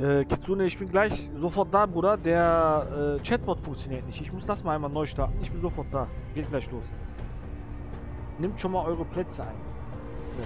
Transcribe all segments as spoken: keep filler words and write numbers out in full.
Äh, Kitsune, ich bin gleich sofort da, Bruder. Der äh, Chatbot funktioniert nicht. Ich muss das mal einmal neu starten. Ich bin sofort da. Geht gleich los. Nimmt schon mal eure Plätze ein. So.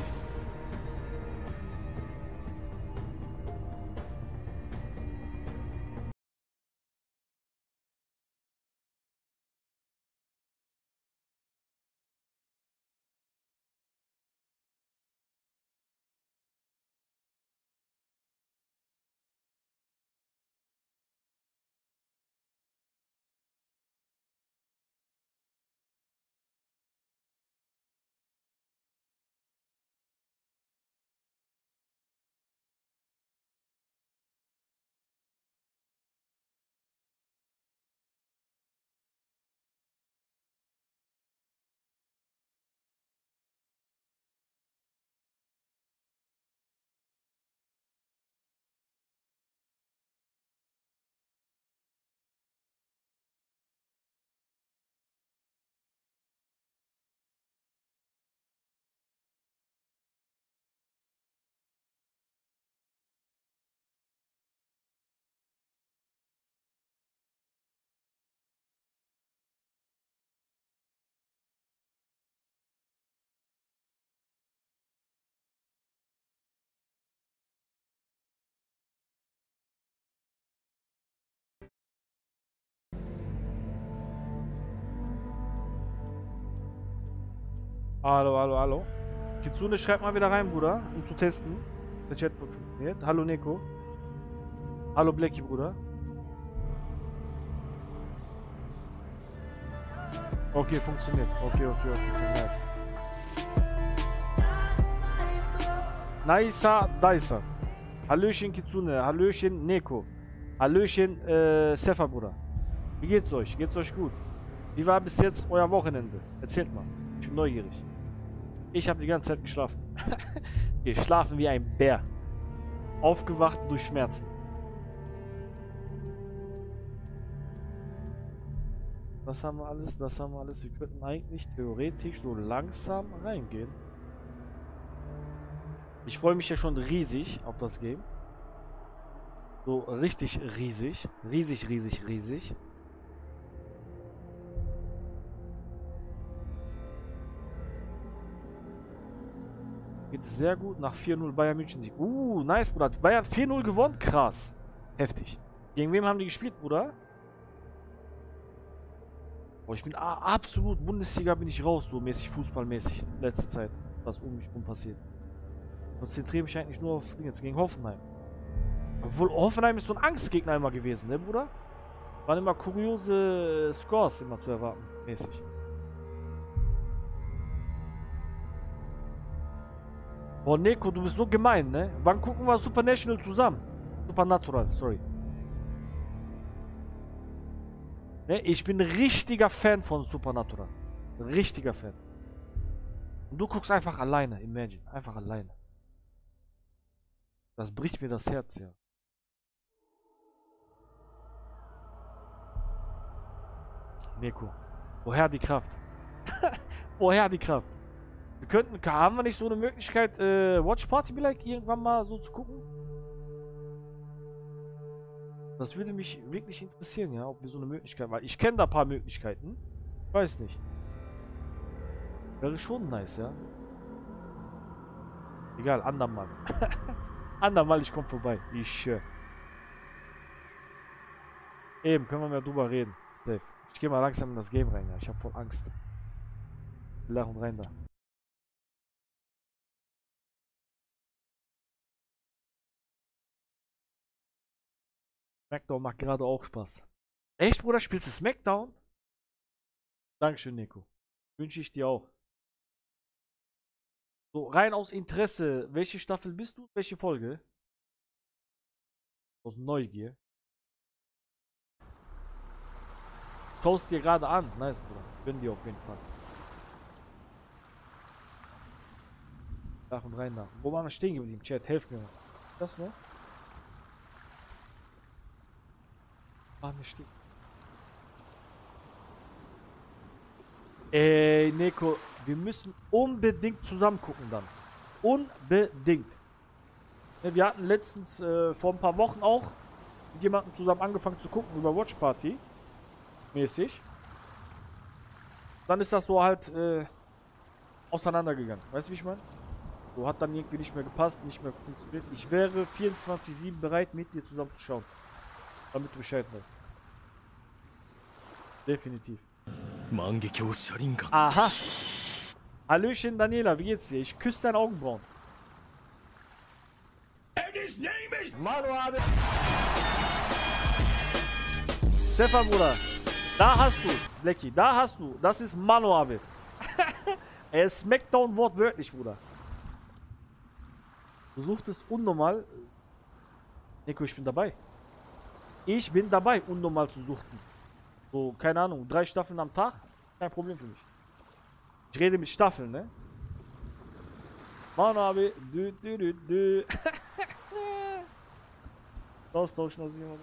Hallo, hallo, hallo. Kitsune, schreibt mal wieder rein, Bruder, um zu testen. Der Chatbot funktioniert. Hallo, Neko. Hallo, Blacky, Bruder. Okay, funktioniert. Okay, okay, okay. Nice. Nicer, Dicer. Hallöchen, Kitsune. Hallöchen, Neko. Hallöchen, äh, Sefa, Bruder. Wie geht's euch? Geht's euch gut? Wie war bis jetzt euer Wochenende? Erzählt mal. Ich bin neugierig. Ich habe die ganze Zeit geschlafen. Geschlafen wie ein Bär. Aufgewacht durch Schmerzen. Das haben wir alles, das haben wir alles. Wir könnten eigentlich theoretisch so langsam reingehen. Ich freue mich ja schon riesig auf das Game. So richtig riesig. Riesig, riesig, riesig. Geht sehr gut nach vier null Bayern München Sieg. Uh, nice, Bruder. Bayern vier null gewonnen. Krass. Heftig. Gegen wem haben die gespielt, Bruder? Oh, ich bin absolut Bundesliga, bin ich raus, so mäßig, fußballmäßig. Letzte Zeit, was um mich rum passiert. Konzentriere mich eigentlich nur auf jetzt gegen Hoffenheim. Obwohl Hoffenheim ist so ein Angstgegner immer gewesen, ne, Bruder? Waren immer kuriose Scores immer zu erwarten, mäßig. Boah, Neko, du bist so gemein, ne? Wann gucken wir Supernatural zusammen? Supernatural, sorry. Ne, ich bin richtiger Fan von Supernatural. Richtiger Fan. Und du guckst einfach alleine, imagine. Einfach alleine. Das bricht mir das Herz, ja. Neko, woher die Kraft? Woher die Kraft? Wir könnten, haben wir nicht so eine Möglichkeit, äh, Watch Party vielleicht irgendwann mal so zu gucken? Das würde mich wirklich interessieren, ja, ob wir so eine Möglichkeit, weil ich kenne da ein paar Möglichkeiten. Ich weiß nicht. Wäre schon nice, ja. Egal, andermal. Andermal, ich komme vorbei. Ich äh. Eben, können wir mehr drüber reden. Safe. Ich gehe mal langsam in das Game rein, ja. Ich habe voll Angst. Lach und rein da. Smackdown macht gerade auch Spaß. Echt, Bruder? Spielst du Smackdown? Dankeschön, Nico. Wünsche ich dir auch. So, rein aus Interesse. Welche Staffel bist du? Welche Folge? Aus Neugier. Schaust dir gerade an. Nice, Bruder. Gönn dir auf jeden Fall. Nach und rein da. Wo waren wir stehen geblieben? Chat, helft mir. Das noch? Ah, mir steht. Ey, Neko, wir müssen unbedingt zusammen gucken dann. Unbedingt. Ne, wir hatten letztens, äh, vor ein paar Wochen auch mit jemandem zusammen angefangen zu gucken über Watch Party. Mäßig. Dann ist das so halt, äh, auseinandergegangen. Weißt du, wie ich meine? So hat dann irgendwie nicht mehr gepasst, nicht mehr funktioniert. Ich wäre vierundzwanzig sieben bereit, mit dir zusammen zu schauen. Damit du Bescheid weißt. Definitiv. Aha. Hallöchen Daniela, wie geht's dir? Ich küsse deine Augenbrauen. Sefa, Bruder. Da hast du, Blackie, da hast du. Das ist Mano Abe. Er ist Smackdown wortwörtlich, Bruder. Du suchtest unnormal. Nico, ich bin dabei. Ich bin dabei, unnormal zu suchten. So, keine Ahnung, drei Staffeln am Tag. Kein Problem für mich. Ich rede mit Staffeln, ne? Mano Abe. Du, du, du, du. Austauschen aus jemandem.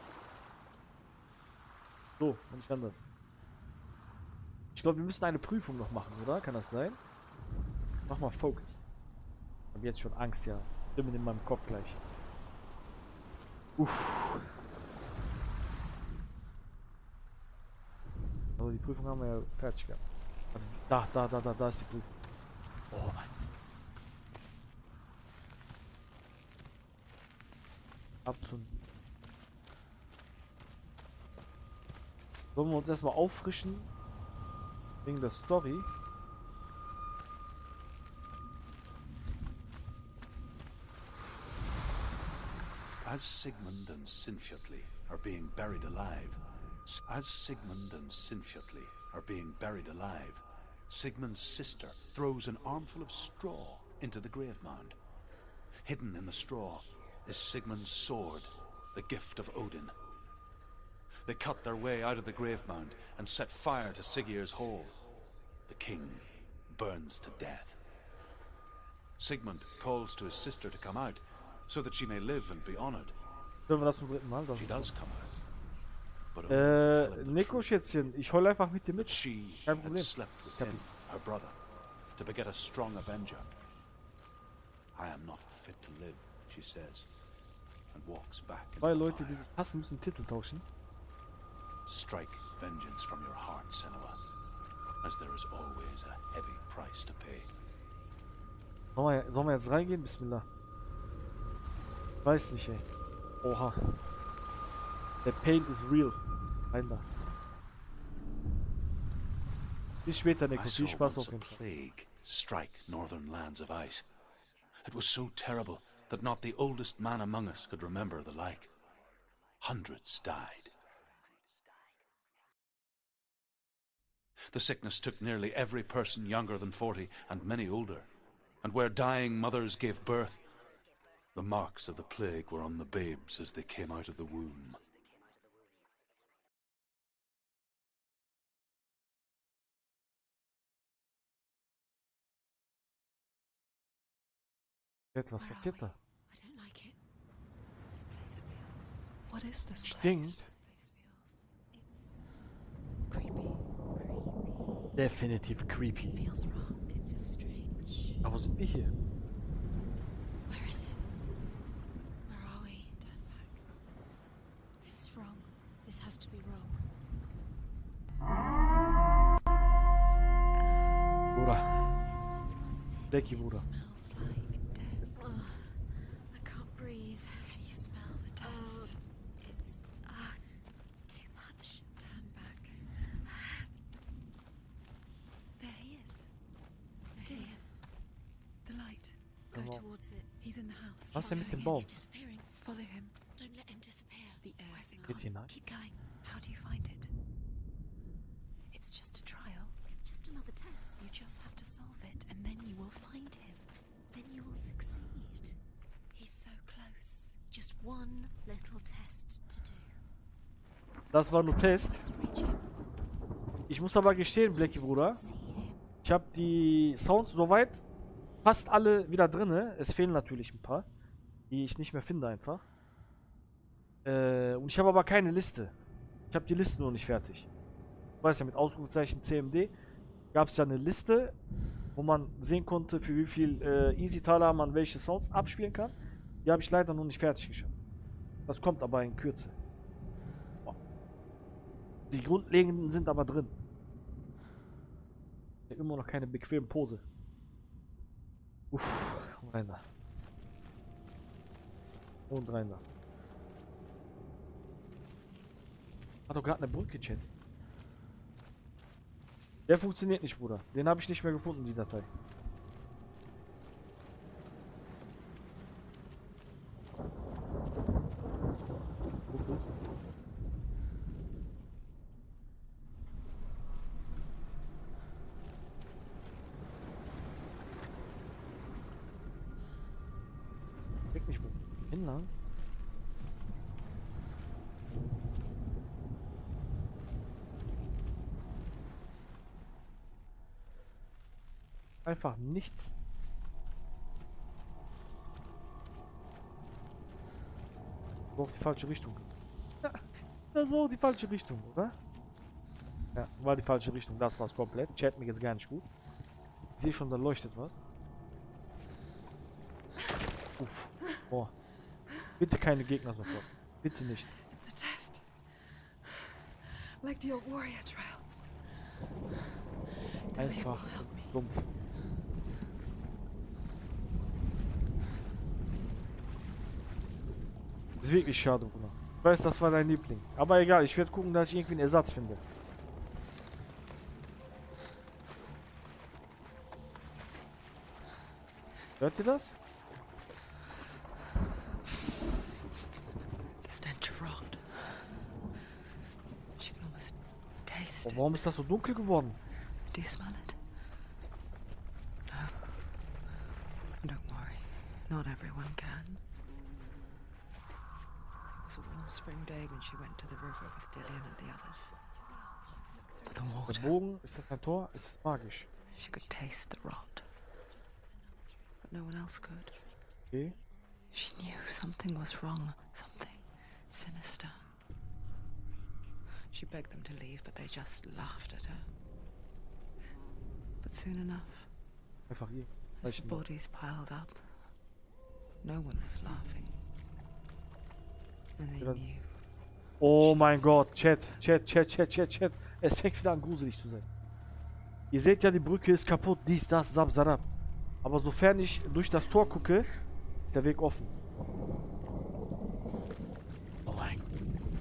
So, und nicht anders. Ich glaube, wir müssen eine Prüfung noch machen, oder? Kann das sein? Mach mal Focus. Ich habe jetzt schon Angst, ja. Stimmen in meinem Kopf gleich. Uff. Also die Prüfung haben wir ja fertig gehabt. Da, da, da, da, da ist die Prüfung. Oh nein. Abzünden. Sollen wir uns erstmal auffrischen? Wegen der Story. As Sigmund and Sinfjotli are being buried alive, as Sigmund and Sinfjotli are being buried alive, Sigmund's sister throws an armful of straw into the grave mound. Hidden in the straw is Sigmund's sword, the gift of Odin. They cut their way out of the grave mound and set fire to Siggeir's hole. The king burns to death. Sigmund calls to his sister to come out, so that she may live and be honored. Können wir das zum dritten Mal? Das She ist does come out. But only to äh, tell him the Nico truth. Schätzchen, ich heule einfach mit dir mit. She Kein had Problem. slept with Kapi. him, her brother, to beget a strong avenger. I am not fit to live, she says, and walks back into Zwei the Leute, die fire. sich hassen, müssen Titel tauschen. Strike vengeance from your heart, Senua, as there is always a heavy price to pay. Sollen wir, sollen wir jetzt reingehen? Bismillah. Weiß nicht, ey. Oha. Der Pain is real. Rein da. Bis später, Nico. I Viel saw Spaß once auf a jeden Fall. plague strike northern lands of ice. It was so terrible that not the oldest man among us could remember the like. Hundreds died. The sickness took nearly every person younger than forty, and many older. And where dying mothers gave birth, the marks of the plague were on the babes as they came out of the womb. Was passiert da? I don't like it. This place feels. What is this Stinkt. place? It's creepy. Definitiv creepy. It feels wrong. It feels strange. Aber wo sind wir hier? Where is it? Where are we? Turn back. This is wrong. This has to be wrong. This place stinks. Bruder. It's disgusting. Becky, It Bruder. smells like death. Ugh. I can't breathe. Can you smell the death? It's. Uh, it's too much. Turn back. There he is. There he is. The light. Go Come on. towards it. He's in the house. Was denn mit dem He's Baum? disappearing. Follow him. Don't let him disappear. The air Geht smells. hinein. Keep going. How do you find it? It's just a trial. It's just another test. You just have to solve it, and then you will find him. Then you will succeed. He's so close. Just one little test to do. Das war nur Test. Just reach him. Ich muss aber gestehen, Blackie, Bruder. See him. Ich habe die Sounds soweit fast alle wieder drinne. Es fehlen natürlich ein paar, die ich nicht mehr finde einfach. Äh, und ich habe aber keine Liste. Ich habe die Liste noch nicht fertig. Ich weiß ja, mit Ausrufezeichen C M D gab es ja eine Liste, wo man sehen konnte, für wie viel äh, Easy-Taler man welche Sounds abspielen kann. Die habe ich leider noch nicht fertig geschafft. Das kommt aber in Kürze. Boah. Die grundlegenden sind aber drin. Ich habe immer noch keine bequeme Pose. Uff, rein da. Und rein da. Hat doch gerade eine Brücke, Chat. Der funktioniert nicht, Bruder. Den habe ich nicht mehr gefunden, die Datei. Wo ist? Weg nicht, wo. Hinlang? Einfach nichts. Das war auch die falsche Richtung. Das war auch die falsche Richtung, oder? Ja, war die falsche Richtung. Das war's komplett. Chat mir jetzt gar nicht gut. Ich sehe schon, da leuchtet was. Uff. Boah. Bitte keine Gegner sofort. Bitte nicht. It's a test. Like the old warrior trials. Dillion Einfach will help me. dumpf. Ist wirklich schade, Bruder. Ich weiß, das war dein Liebling. Aber egal, ich werde gucken, dass ich irgendwie einen Ersatz finde. Hört ihr das? The stench of rot. She can almost taste Oh, it. warum ist das so dunkel geworden? Do you smell it? No. Don't worry. Not everyone can. It was a warm spring day when she went to the river with Dillion and the others. But the Der water, Bogen, ist das ein Tor? Es ist magisch. she could taste the rot. But no one else could. Okay. She knew something was wrong. Something sinister. She begged them to leave, but they just laughed at her. But soon enough, Einfach hier. as the Reichen. bodies piled up, no one was laughing. And they Ja. knew. Oh mein Gott, Chat, Chat, Chat, Chat, Chat, Chat. Es fängt wieder an gruselig zu sein. Ihr seht ja, die Brücke ist kaputt, dies, das, sab, sarab. Aber sofern ich durch das Tor gucke, ist der Weg offen. Oh mein Gott.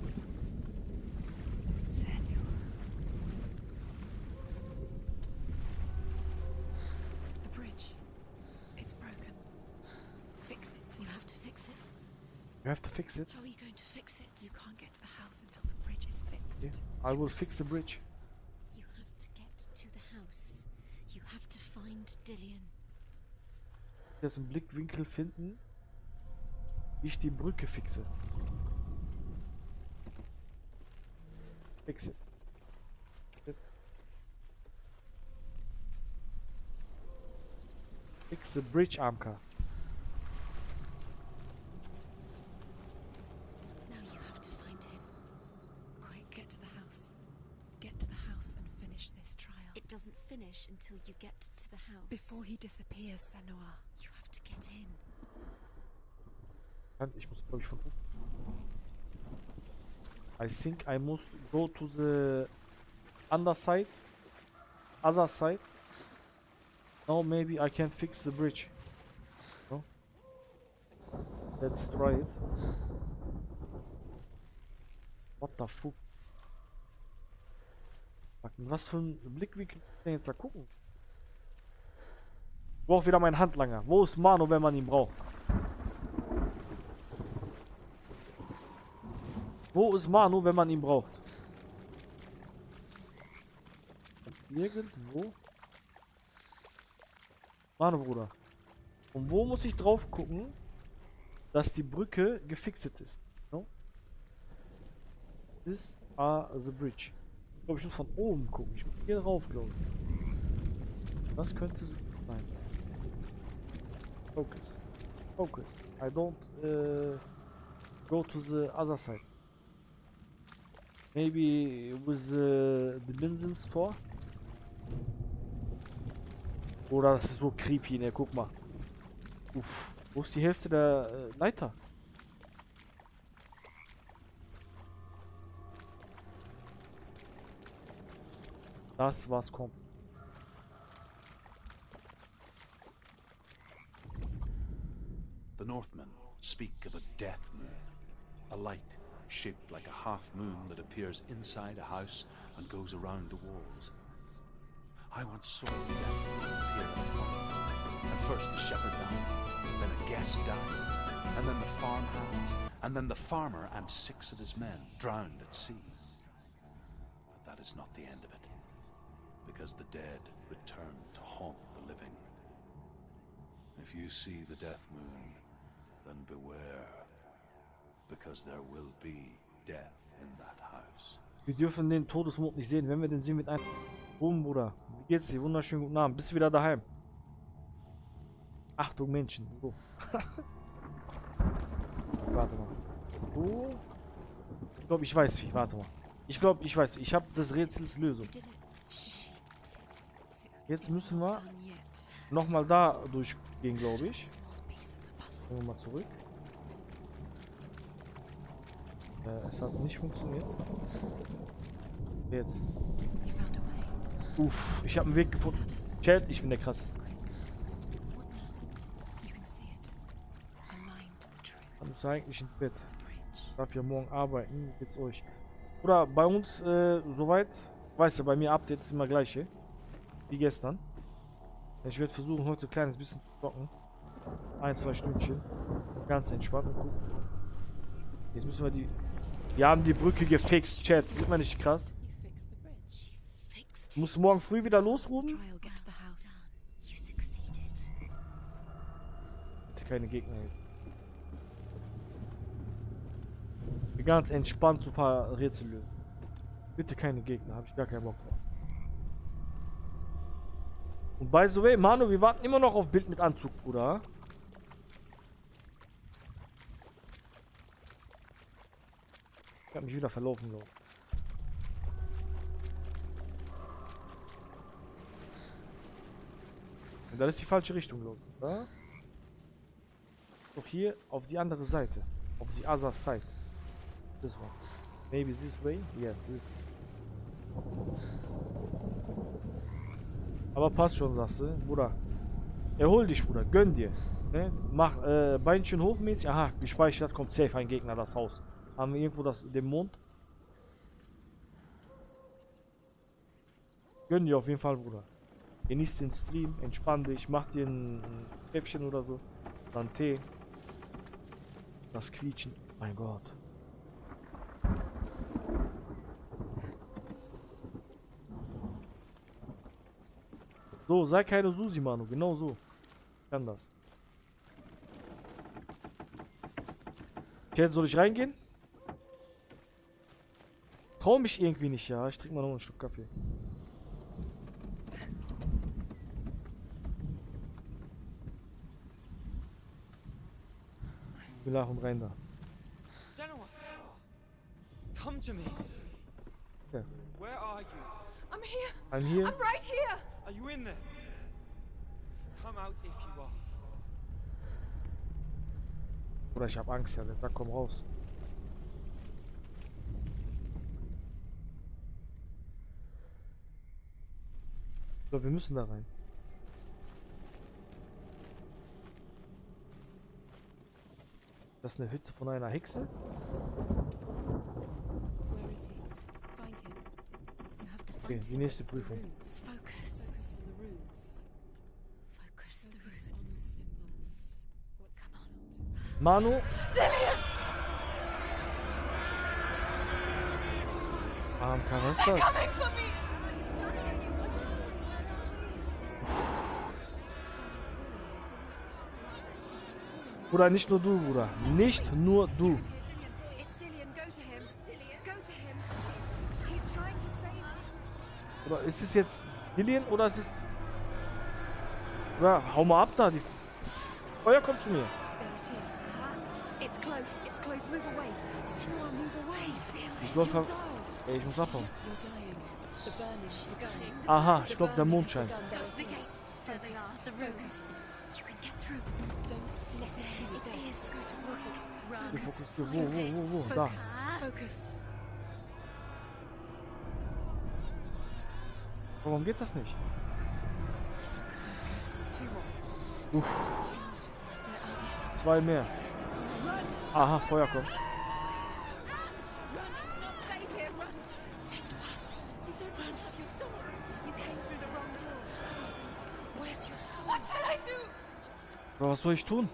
The bridge. It's broken. Fix it. You have to fix it. You have to fix it. How are you going to fix it? You can't get to the house until the bridge is fixed. Yeah. I will fix the bridge. You have to get to the house. You have to find Dillion. Jetzt einen Blickwinkel finden, wie ich die Brücke fixe. Fix it. Fix it. Fix the bridge, Amka. Now you have to find him. Quick, get to the house. Get to the house and finish this trial. It doesn't finish until you get to the house. Before he disappears, Senua. You have to get in. Ich muss, glaube ich, von oben. I think I must go to the other side. Other side. Now maybe I can fix the bridge. No? Let's try it. What the fuck? Was für ein Blickwinkel kann ich denn jetzt da gucken? Ich brauche wieder meinen Handlanger. Wo ist Mano, wenn man ihn braucht? Wo ist Manu, wenn man ihn braucht? Irgendwo? Manu, Bruder. Und wo muss ich drauf gucken, dass die Brücke gefixt ist? No? This are the bridge. Ich glaube, ich muss von oben gucken. Ich muss hier drauf, glaube ich. Was könnte es sein? Focus. Focus. I don't uh, go to the other side. Maybe with uh, the Benzin Store? Oder das ist so creepy, ne? Guck mal. Uff. Wo ist die Hälfte der äh, Leiter? Das was kommt. The Northmen speak of a death moon, a light shaped like a half moon that appears inside a house and goes around the walls. I once saw the death moon appear in a farm, and first the shepherd died, then a guest died, and then the farmhand, and then the farmer and six of his men drowned at sea. But that is not the end of it, because the dead return to haunt the living. If you see the death moon, then beware, because there will be death in that house. Wir dürfen den Todesmond nicht sehen, wenn wir den sehen mit einem... Boom, Bruder. Wie geht's dir? Wunderschönen guten Abend. Bist du wieder daheim? Achtung, Menschen. So. Warte mal. So. Ich glaube, ich weiß wie. Warte mal. Ich glaube, ich weiß. Ich habe das Rätsels Lösung. Jetzt müssen wir nochmal da durchgehen, glaube ich. Gehen wir mal zurück. Äh, es hat nicht funktioniert. Jetzt. Uff, ich habe einen Weg gefunden. Chat, ich bin der krasseste. Ich muss eigentlich ins Bett. Ich darf ja morgen arbeiten. Wie geht's euch? Oder bei uns, äh, soweit, weißt du, bei mir Update ist immer gleiche. Wie gestern. Ich werde versuchen, heute ein kleines bisschen zu zocken. Ein, zwei Stündchen. Ganz entspannt und gucken. Jetzt müssen wir die... Wir haben die Brücke gefixt, Chat. Sieht man nicht krass? Du musst morgen früh wieder losrufen. Bitte keine Gegner jetzt. Bin ganz entspannt so ein paar Rätsel lösen. Bitte keine Gegner, habe ich gar keinen Bock drauf. Und by the way, Manu, wir warten immer noch auf Bild mit Anzug, Bruder. Ich habe mich wieder verlaufen, glaube ich. Das ist die falsche Richtung, glaube ich. Ja? Doch hier auf die andere Seite. Auf die other side. This one. Maybe this way? Yes, this. Aber passt schon, sagst du, Bruder. Erhol dich, Bruder. Gönn dir. Ne? Mach äh, Beinchen hochmäßig. Aha, gespeichert. Kommt safe ein Gegner das Haus. Haben wir irgendwo das, den Mond? Gönn dir auf jeden Fall, Bruder. Genieß den Stream, entspann dich, mach dir ein Käffchen oder so. Dann Tee. Das Quietschen. Mein Gott. So, sei keine Susi, Manu. Genau so. Ich kann das. Okay, soll ich reingehen? Trau mich irgendwie nicht, ja. Ich trinke mal noch einen Schluck Kaffee. Wir lachen rein da. Come to me. Okay. Where are you? I'm here. I'm here. I'm right here. Are you in there? Come out if you are. Oder ich hab Angst, ja. Der Tag komm raus. So, wir müssen da rein. Das ist eine Hütte von einer Hexe. Where is he? Find him. You have to Okay, find die him. nächste Prüfung. Focus. The runes. Focus the runes. Come on. Manu. Arm Karastas. Coming for me. Bruder, nicht nur du, Bruder. Nicht nur du. It's Dillian. Go to him. Dillian. Go to him. He's trying to save me. Oder ist es jetzt Dillian oder ist es... Ja, hau mal ab da. Die Feuer kommt zu mir. There it is. It's close. It's close. Move away. Senua, move away. Ich glaub, You'll ver- die. Ey, ich muss abhauen. You're dying. The burning is dying. Aha, ich glaube der Mondschein. Go to the gate. There they are, the rooms. You can get through. Don't let it see it is. Go towards it. Run. Fokus, wo, wo, wo, wo, da. Focus. Focus. Warum geht das nicht? Two more. Uff, Where are they? zwei mehr. Aha, Feuer kommt. Run, it's not safe here. Run. Send one. You don't run. Have your sword. You came through the wrong door. Where's your sword? What should I do? Aber was soll ich tun?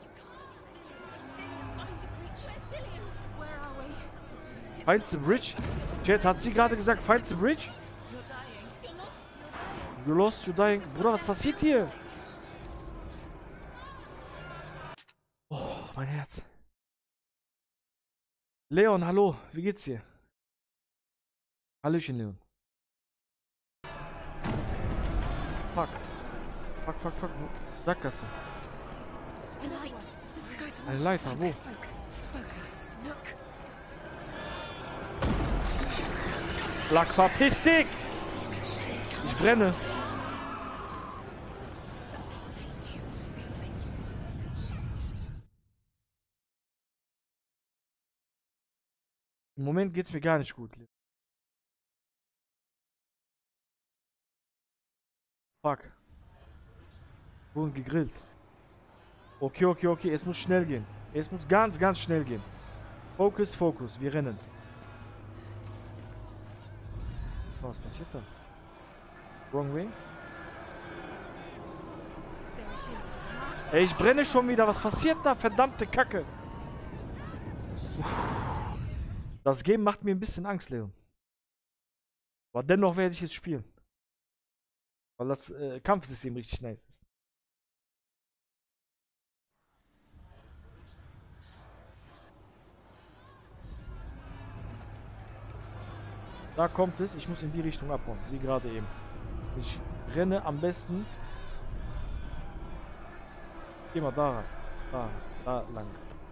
Where are we? Fight the Bridge? Chat, hat sie gerade gesagt, fight the Bridge? You're dying. You're lost. You lost, you dying. Bruder, was passiert hier? Oh, mein Herz. Leon, hallo. Wie geht's dir? Hallöchen, Leon. Fuck. Fuck, fuck, fuck. Sackgasse. The light. Go towards Eine Leiter, wo? Focus. Focus. Look. Lack, verpiss dich! Ich brenne. Im Moment geht's mir gar nicht gut. Fuck. Wurden gegrillt. Okay, okay, okay. Es muss schnell gehen. Es muss ganz, ganz schnell gehen. Fokus, Fokus. Wir rennen. Was passiert da? Wrong way? There it is. Ey, ich brenne schon wieder. Was passiert da? Verdammte Kacke. Das Game macht mir ein bisschen Angst, Leon. Aber dennoch werde ich es spielen. Weil das äh, Kampfsystem richtig nice ist. Da kommt es. Ich muss in die Richtung abhauen. Wie gerade eben. Ich renne am besten. Geh mal da rein. Da, da lang.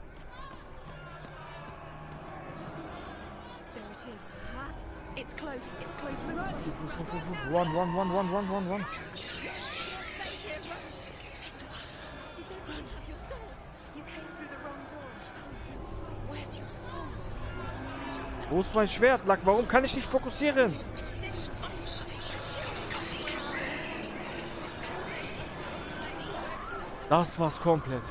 There it is. Huh? It's close. It's close. Run, Run. run, run, run, run, run, run. You don't run. Have your sword. You came through the wrong door. How are you going to fight? Where's your sword? Find yourself. Wo ist mein Schwert, Lack? Warum kann ich nicht fokussieren? Das war's komplett.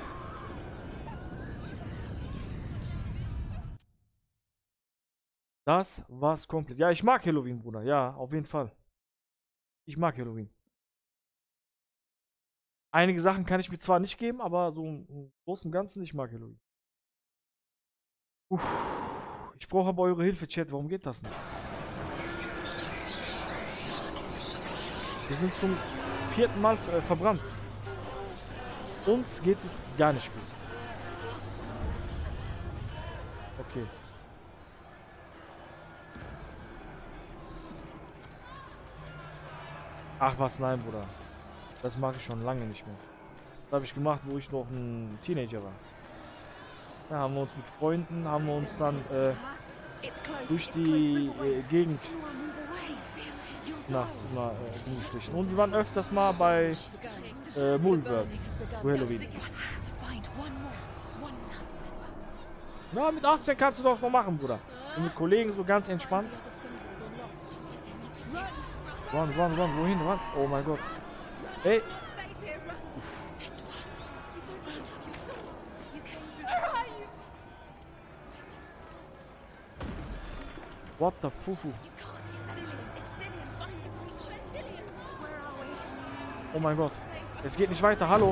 Das war's komplett. Ja, ich mag Halloween, Bruder. Ja, auf jeden Fall. Ich mag Halloween. Einige Sachen kann ich mir zwar nicht geben, aber so im Großen und Ganzen, ich mag Halloween. Uff. Ich brauche aber eure Hilfe, Chat. Warum geht das nicht? Wir sind zum vierten Mal äh, verbrannt. Uns geht es gar nicht gut. Okay. Ach was, nein, Bruder. Das mache ich schon lange nicht mehr. Das habe ich gemacht, wo ich noch ein Teenager war. Da haben wir uns mit Freunden, haben wir uns dann äh, durch die äh, Gegend nachts immer äh, rumgeschlichen. Und wir waren öfters mal bei äh, Mulberg, wo Halloween. Na, mit achtzehn kannst du doch noch machen, Bruder. Und mit Kollegen so ganz entspannt. Run, run, run, wohin, run? Oh mein Gott. Ey. What the fufu? Oh mein Gott. Es geht nicht weiter, hallo.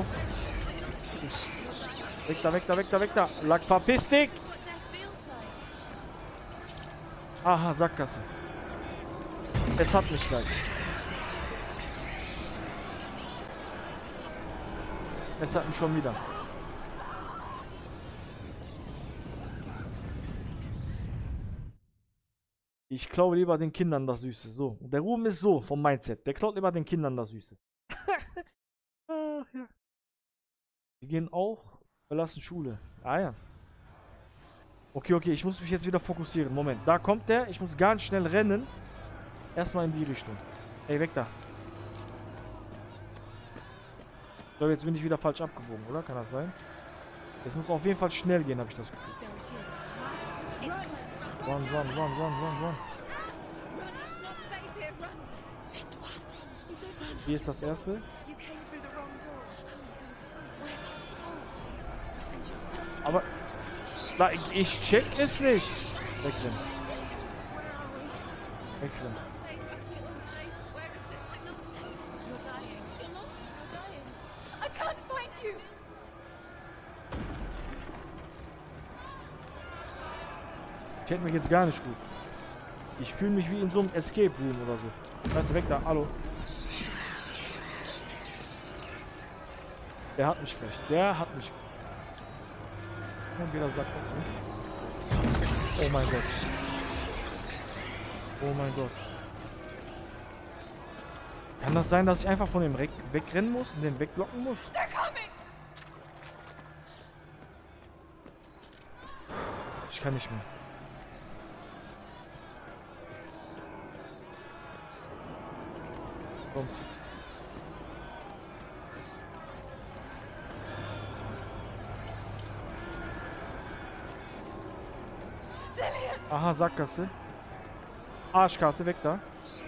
Weg da, weg da, weg da, weg da. Lack, verpiss dich! Aha, Sackgasse. Es hat mich gleich. Es hat mich schon wieder. Ich klaue lieber den Kindern das Süße. So. Und der Ruhm ist so vom Mindset. Der klaut lieber den Kindern das Süße. Ach, ja. Wir gehen auch. Verlassen Schule. Ah ja. Okay, okay. Ich muss mich jetzt wieder fokussieren. Moment. Da kommt der. Ich muss ganz schnell rennen. Erstmal in die Richtung. Ey, weg da. So, jetzt bin ich wieder falsch abgebogen, oder? Kann das sein? Es muss auf jeden Fall schnell gehen, habe ich das Gefühl. There it is. It's close. Run, run, run, run, run, run. Hier ist das erste. You came through the wrong door. How are you going to find? Where's your sword? To defend yourself. Aber na, ich, ich check es nicht. Wegrennen. Wegrennen. Where is it? I'm not safe. You're dying. You're lost. You're dying. I can't find you. Ich hätte mich jetzt gar nicht gut. Ich fühle mich wie in so einem Escape Room oder so. Weißt du, weg da, hallo. Der hat mich gleich. Der hat mich. Und wieder sagt das. Oh mein Gott. Oh mein Gott. Kann das sein, dass ich einfach von dem Re wegrennen muss und den wegblocken muss? Ich kann nicht mehr. Komm. Aha, Sackgasse. Arschkarte, weg da.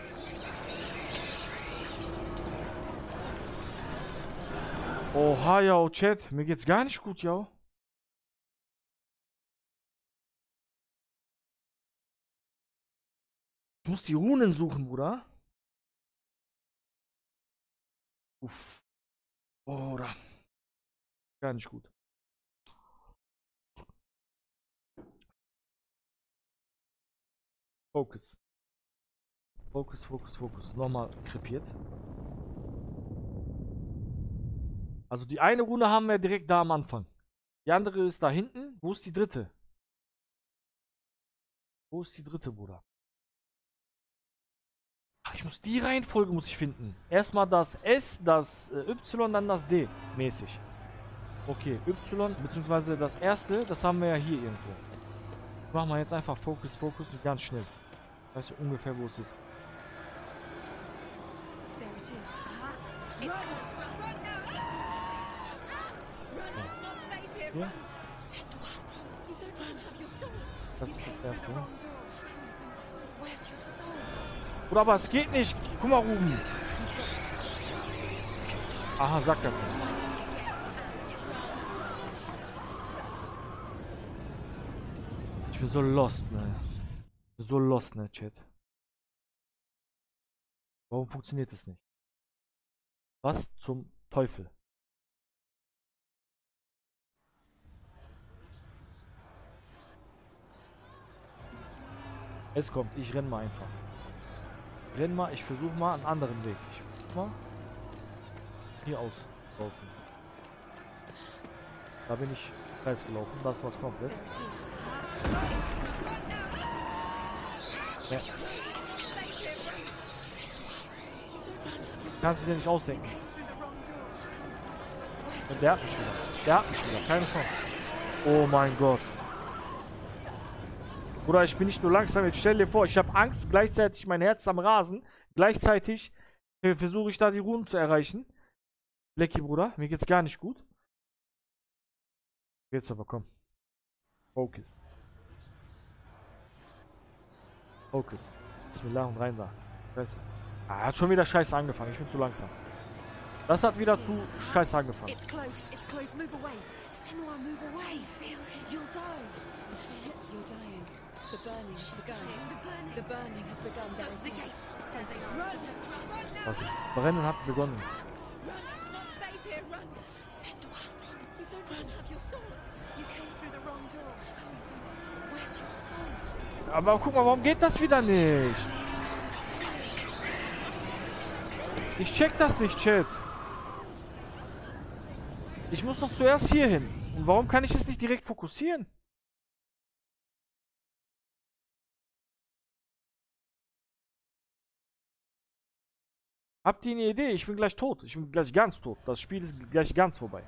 Oha, ja, Chat. Mir geht's gar nicht gut, ja. Ich muss die Runen suchen, Bruder. Uff. Oder. Gar nicht gut. Fokus. Fokus, Fokus, Fokus. Nochmal krepiert. Also die eine Rune haben wir direkt da am Anfang. Die andere ist da hinten. Wo ist die dritte? Wo ist die dritte, Bruder? Ach, ich muss die Reihenfolge muss ich finden. Erstmal das S, das äh, Y, dann das D. Mäßig. Okay, Y, beziehungsweise das erste, das haben wir ja hier irgendwo. Machen wir jetzt einfach Fokus, Fokus und ganz schnell. Ich weiß ja ungefähr, wo es ist. There it is. It's close. Hier. Senua, you don't run. Have your sword. Das ist das erste. Wrong door. How are you going to find? Where's your sword? Oder aber es geht nicht. Guck mal, Ruben. Aha, Sackgasse. Ich bin so lost, ne? Ich bin so lost, ne, Chat. Warum funktioniert es nicht? Was zum Teufel? Es kommt, ich renn mal einfach. Renn mal, ich versuche mal einen anderen Weg. Ich versuch mal hier auslaufen. Da bin ich kreis gelaufen, das war's komplett. There it is. Ja. Kannst du dir nicht ausdenken. Und der hat mich wieder. Der hat mich wieder. Keine Chance. Oh mein Gott. Bruder, ich bin nicht nur langsam. Jetzt stell dir vor, ich habe Angst. Gleichzeitig mein Herz am Rasen. Gleichzeitig versuche ich da die Runen zu erreichen. Lecky, Bruder. Mir geht's gar nicht gut. Jetzt aber, komm. Focus. Focus. Bismillah und rein da. Scheiße. Ah, hat schon wieder scheiße angefangen. Ich bin zu langsam. Das hat wieder zu scheiße angefangen. It's close. It's close. Move away. Senua, move away. Feel it. You'll die. You're dying. The burning has begun. The burning. The burning has begun. Go to the gate. There they are. Das Brennen hat begonnen. Senua, run. You don't run. Have your sword. You came through the wrong door. How are you going to find? Where's your sword? Aber guck mal, warum geht das wieder nicht? Ich check das nicht, Chat. Ich muss noch zuerst hier hin. Und warum kann ich es nicht direkt fokussieren? Habt ihr eine Idee? Ich bin gleich tot. Ich bin gleich ganz tot. Das Spiel ist gleich ganz vorbei.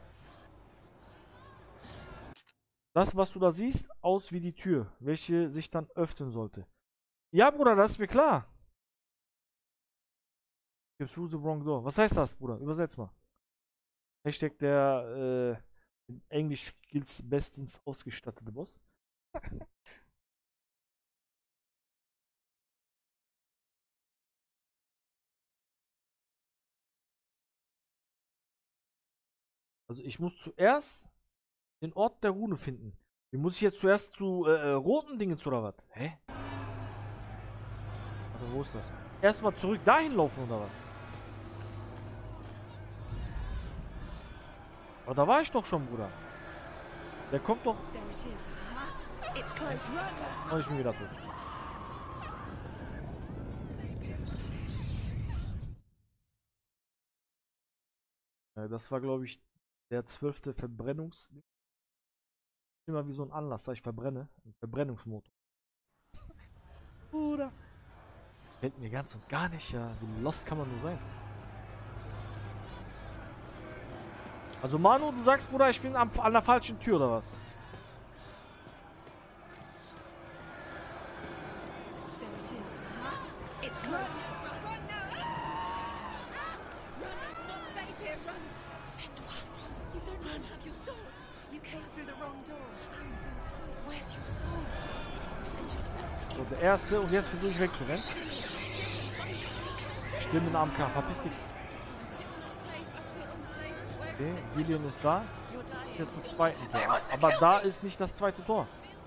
Das, was du da siehst, aus wie die Tür, welche sich dann öffnen sollte. Ja, Bruder, das ist mir klar. Through the wrong door. Was heißt das, Bruder? Übersetz mal. Hashtag der äh, in Englisch Skills bestens ausgestattete Boss. Also ich muss zuerst den Ort der Rune finden. Wie muss ich jetzt zuerst zu äh, äh, roten Dingen zu oder was? Hä? Also wo ist das? Erstmal zurück dahin laufen oder was? Aber da war ich doch schon, Bruder. Der kommt doch. There it is. It's close. Oh, ich bin wieder tot. Äh, das war, glaube ich, der zwölfte Verbrennungs... Immer wie so ein Anlass, da ich verbrenne. Ein Verbrennungsmotor. Bruder. Fällt mir ganz und gar nicht, ja. Wie lost kann man nur sein? Also Manu, du sagst, Bruder, ich bin am, an der falschen Tür, oder was? There it is. It's close. Run now! Run! It's not safe here. Run! Senua, you don't run. Have your sword. You came through the wrong door. How are you going to fight? Where's your sword? To defend yourself. So, der erste und jetzt versuche ich wegzurennen. Stimme in A M K, verpiss dich. It's not safe. I feel unsafe. Where Okay, is it? Gillian ist da. You're dying. Jetzt zum zweiten Tor. Aber da ist nicht das zweite Tor.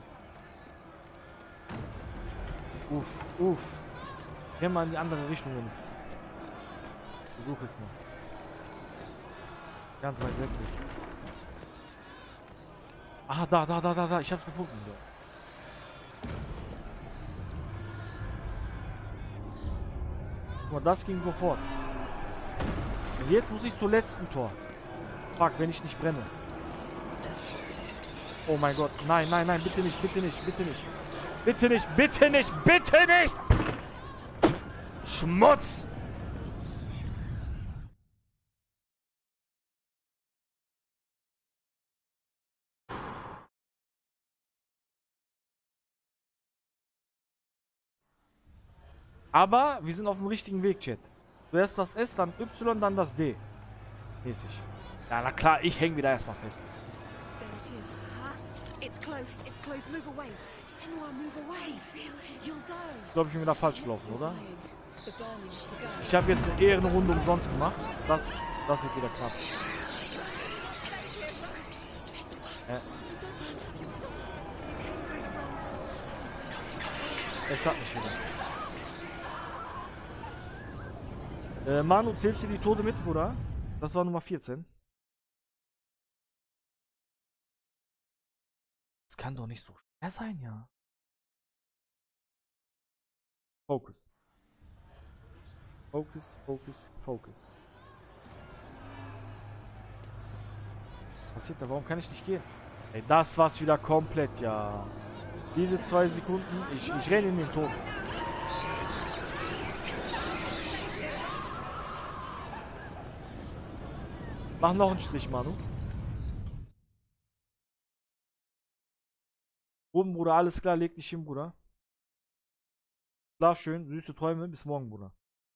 Uff, uff. Geh mal in die andere Richtung, wenn es. Versuch es mal. Ganz weit weg ist. Ah, da, da, da, da, da. Ich hab's gefunden. Ja. Guck mal, das ging sofort. Und jetzt muss ich zur letzten Tor. Fuck, wenn ich nicht brenne. Oh mein Gott. Nein, nein, nein, bitte nicht, bitte nicht, bitte nicht. Bitte nicht, bitte nicht, bitte nicht! Schmutz! Aber wir sind auf dem richtigen Weg, Chat. Zuerst das S, dann Y, dann das D. Mäßig. Ja, na klar, ich hänge wieder erstmal fest. There it is. It's close. It's close. Move away. Senua, move away. You'll die. Ich glaube, ich bin wieder falsch gelaufen, oder? Dying. The burning has begun. Ich habe jetzt eine Ehrenrunde umsonst gemacht. Das, das wird wieder krass. Äh, es hat mich wieder. Äh, Manu, zählst du die Tode mit, Bruder? Das war Nummer vierzehn. Das kann doch nicht so schwer sein, ja. Focus. Focus, Focus, Focus. Was passiert da? Warum kann ich nicht gehen? Ey, das war's wieder komplett, ja. Diese zwei Sekunden, ich, ich renne in den Tod. Mach noch einen Strich, Manu. Oben, Bruder, alles klar, leg dich hin, Bruder. Schlaf schön, süße Träume, bis morgen, Bruder.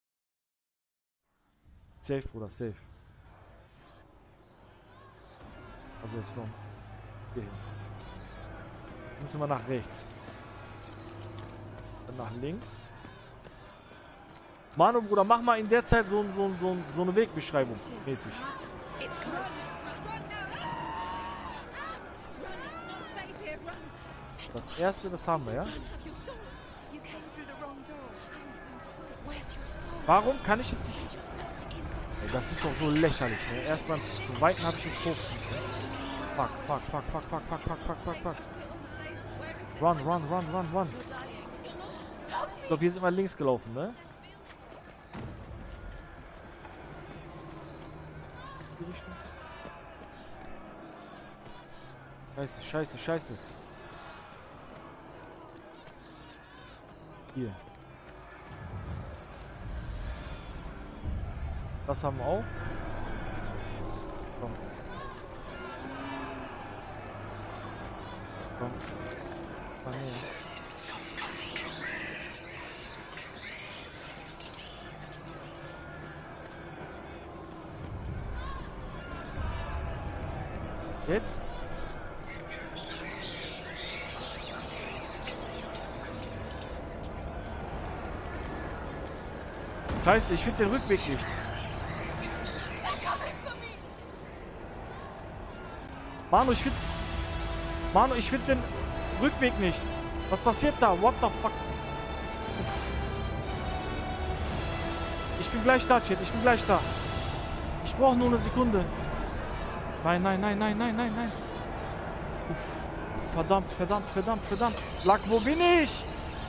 Safe, Bruder, safe. Also jetzt noch. Hier hin. Müssen wir nach rechts. Dann nach links. Manu, Bruder, mach mal in der Zeit so, so, so, so eine Wegbeschreibung. Mäßig. It's close. Run now! Run! It's not safe here. Run! Das erste, das haben wir, ja? Have your sword. You came through the wrong door. How are you going to fight? Where's your sword? Warum kann ich es nicht? Your sword is that. Ey, das ist doch so lächerlich, ne? Erst beim zweiten habe ich es hochgezogen. Fuck, fuck, fuck, fuck, fuck, fuck, fuck, fuck, fuck, fuck. Run, run, run, run, run. You're dying. You're lost. Ich glaube, hier sind wir links gelaufen, ne? Die Richtung. Scheiße, scheiße, scheiße. Hier. Das haben wir auch. Komm. Komm. Komm her. Jetzt? Scheiße, ich finde den Rückweg nicht. Manu, ich finde... Manu, ich finde den Rückweg nicht. Was passiert da? What the fuck? Ich bin gleich da, Chat. Ich bin gleich da. Ich brauche nur eine Sekunde. Nein, nein, nein, nein, nein, nein, nein. Uff. Verdammt, verdammt, verdammt, verdammt. Lack, wo bin ich?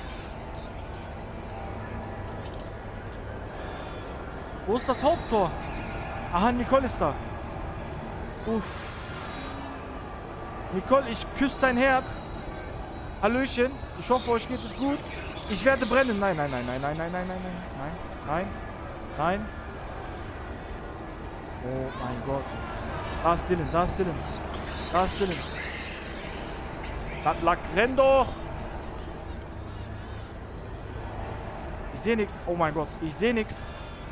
Wo ist das Haupttor? Aha, Nicole ist da. Uff. Nicole, ich küsse dein Herz. Hallöchen. Ich hoffe, euch geht es gut. Ich werde brennen. Nein, nein, nein, nein, nein, nein, nein, nein, nein, nein, nein, nein. Oh mein Gott. Da ist Dylan, da ist Dylan. Da ist Dylan. Lack, renn doch. Ich sehe nichts. Oh mein Gott, ich sehe nichts.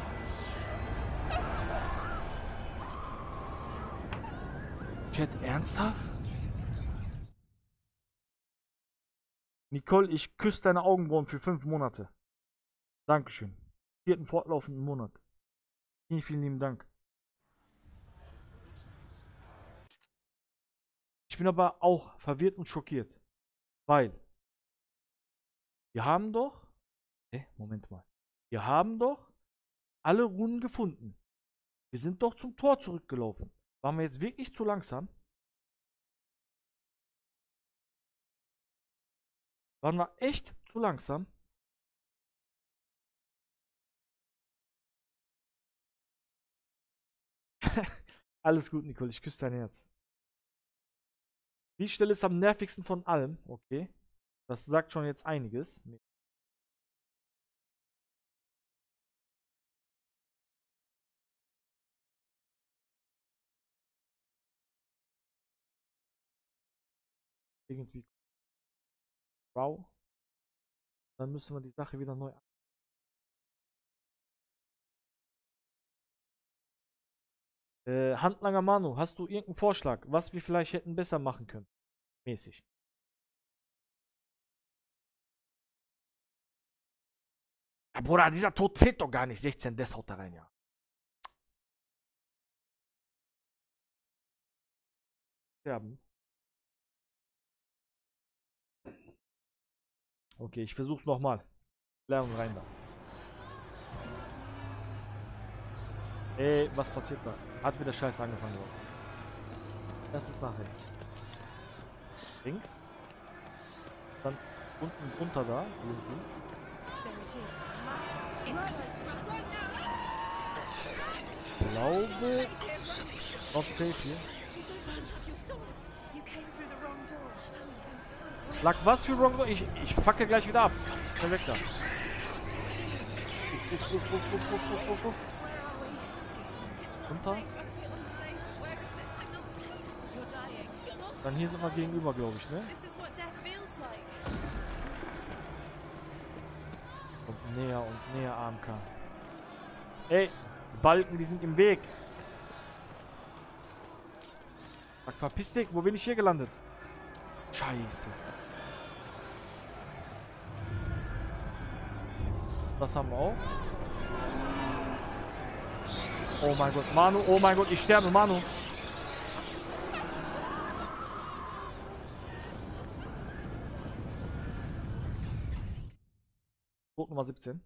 Chat, ernsthaft? Nicole, ich küsse deine Augenbrauen für fünf Monate. Dankeschön. Vierten fortlaufenden Monat. Vielen, vielen lieben Dank. Ich bin aber auch verwirrt und schockiert. Weil wir haben doch... Hä? Moment mal. Wir haben doch alle Runen gefunden. Wir sind doch zum Tor zurückgelaufen. Waren wir jetzt wirklich zu langsam? Waren wir echt zu langsam? Alles gut, Nicole. Ich küsse dein Herz. Die Stelle ist am nervigsten von allem. Okay. Das sagt schon jetzt einiges. Irgendwie. Wow. Dann müssen wir die Sache wieder neu. Äh, Handlanger Manu, hast du irgendeinen Vorschlag, was wir vielleicht hätten besser machen können? Mäßig. Ja, Bruder, dieser Tod zählt doch gar nicht. sechzehn, das haut da rein, ja. Sterben. Okay, ich versuch's nochmal. Lernen rein da. Ey, was passiert da? Hat wieder Scheiße angefangen worden. Das ist nachher. Links. Dann unten drunter da. Irgendwie. Ich glaube. Not safe hier. Lack, was für Wrong Door? Ich, ich facke gleich wieder ab. Komm weg da. Uff, uff, uff, uff, uff, uff, uff, uff. Runter. Dann hier sind wir gegenüber, glaube ich, ne? Und näher und näher A M K. Ey, die Balken, die sind im Weg. Sag, verpiss dich, wo bin ich hier gelandet? Scheiße. Das haben wir auch. Oh mein Gott, Manu, oh mein Gott, ich sterbe, Manu. Tod Nummer siebzehn.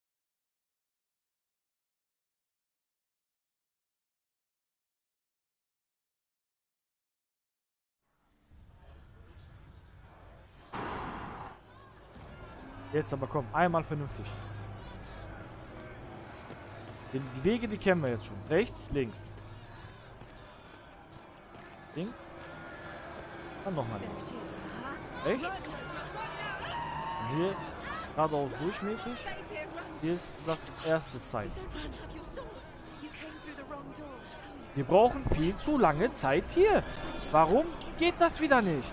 Jetzt aber komm, einmal vernünftig. Die Wege, die kennen wir jetzt schon. Rechts, links. Links. Dann nochmal links. Rechts. Und hier geradeaus durchmäßig. Hier ist das erste Side. Wir brauchen viel zu lange Zeit hier. Warum geht das wieder nicht?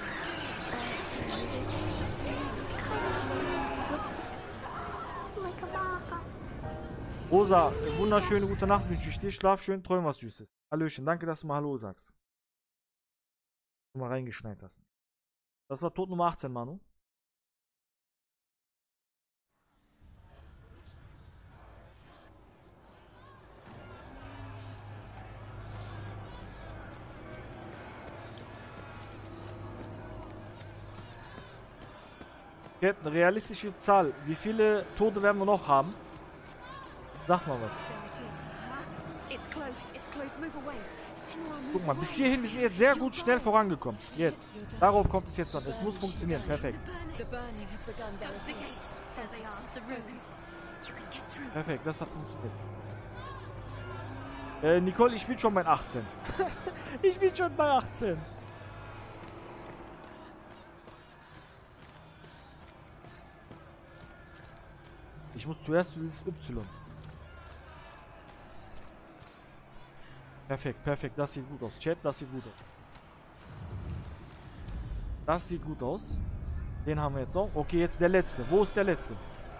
Rosa, wunderschöne gute Nacht wünsche ich dir. Schlaf schön, träum was Süßes. Hallöchen, danke, dass du mal Hallo sagst. mal reingeschneit hast. Das war Tod Nummer achtzehn, Manu. Jetzt eine realistische Zahl. Wie viele Tote werden wir noch haben? Sag mal was. There it is. Huh? It's close. It's close. Move away. Senua, move Guck mal, bis away. hierhin, wir sind jetzt sehr gut schnell vorangekommen. Jetzt. Darauf kommt es jetzt an. Es muss funktionieren. Perfekt. The burning has begun. There Go to the it gate. is. There they are, the runes. You can get through. Perfekt, das hat funktioniert. Äh, Nicole, ich bin schon bei achtzehn. Ich bin schon bei achtzehn. Ich muss zuerst zu dieses Y. Perfekt, perfekt. Das sieht gut aus. Chat, das sieht gut aus. Das sieht gut aus. Den haben wir jetzt auch. Okay, jetzt der letzte. Wo ist der letzte?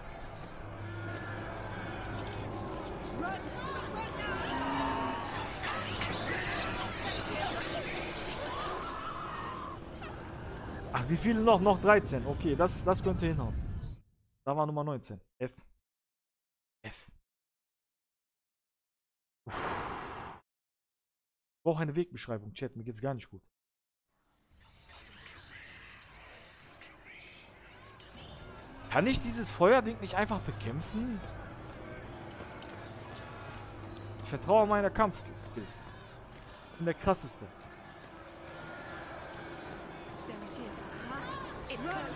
Ach, wie viele noch? Noch dreizehn. Okay, das, das könnte hinhauen. Da war Nummer neunzehn. F. F. Uff. Ich brauche eine Wegbeschreibung. Chat, mir geht's gar nicht gut. Kann ich dieses Feuerding nicht einfach bekämpfen? Ich vertraue meiner Kampfskills. Ich bin der krasseste. There it is. Huh? It's close.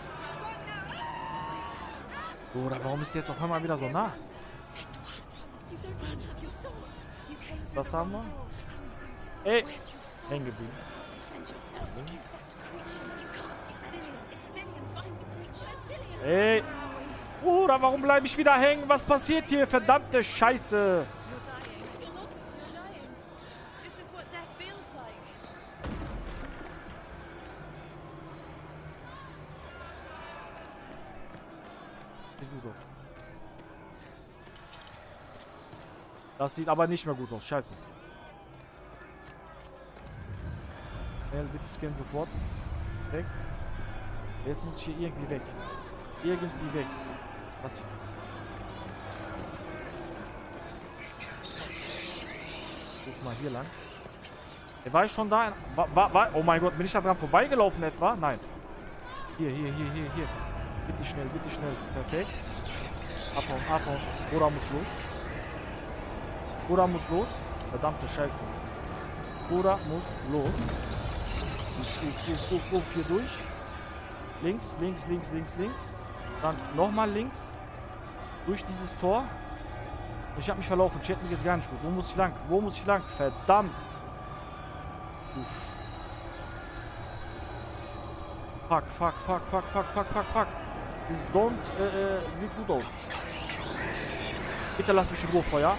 Oder warum ist der jetzt auf einmal wieder so nah? You don't even have your sword. You came through Was the haben wrong wir? door. Ey, Where's your sword? hängen geblieben. To defend yourself against that creature. You can't defend yourself. It's Dillian. Find the creature. It's Dillian. Ey. Bruder, warum bleibe ich wieder hängen? Was passiert hier? Verdammte Scheiße. You're dying. You're lost. You're dying. This is what death feels like. Sieht gut aus. Das sieht aber nicht mehr gut aus. Scheiße. Schnell, bitte scannen sofort. Weg. Jetzt muss ich hier irgendwie weg. Irgendwie weg. Was hier? Ruf mal hier lang. Er war ich schon da? War, war, war, oh mein Gott, bin ich da dran vorbeigelaufen etwa? Nein. Hier, hier, hier, hier, hier. Bitte schnell, bitte schnell. Perfekt. Abhauen, abhauen. Bora muss los. Bora muss los. Verdammte Scheiße. Bora muss los. Ich, ich, ich ruf, ruf hier durch. Links, links, links, links, links. Dann nochmal links. Durch dieses Tor. Ich habe mich verlaufen. Chat, mir geht's gar nicht gut. Wo muss ich lang? Wo muss ich lang? Verdammt. Uff. Fuck, fuck, fuck, fuck, fuck, fuck, fuck, fuck. Das Don't äh, äh, sieht gut aus. Bitte lass mich in Ruhe, Feuer.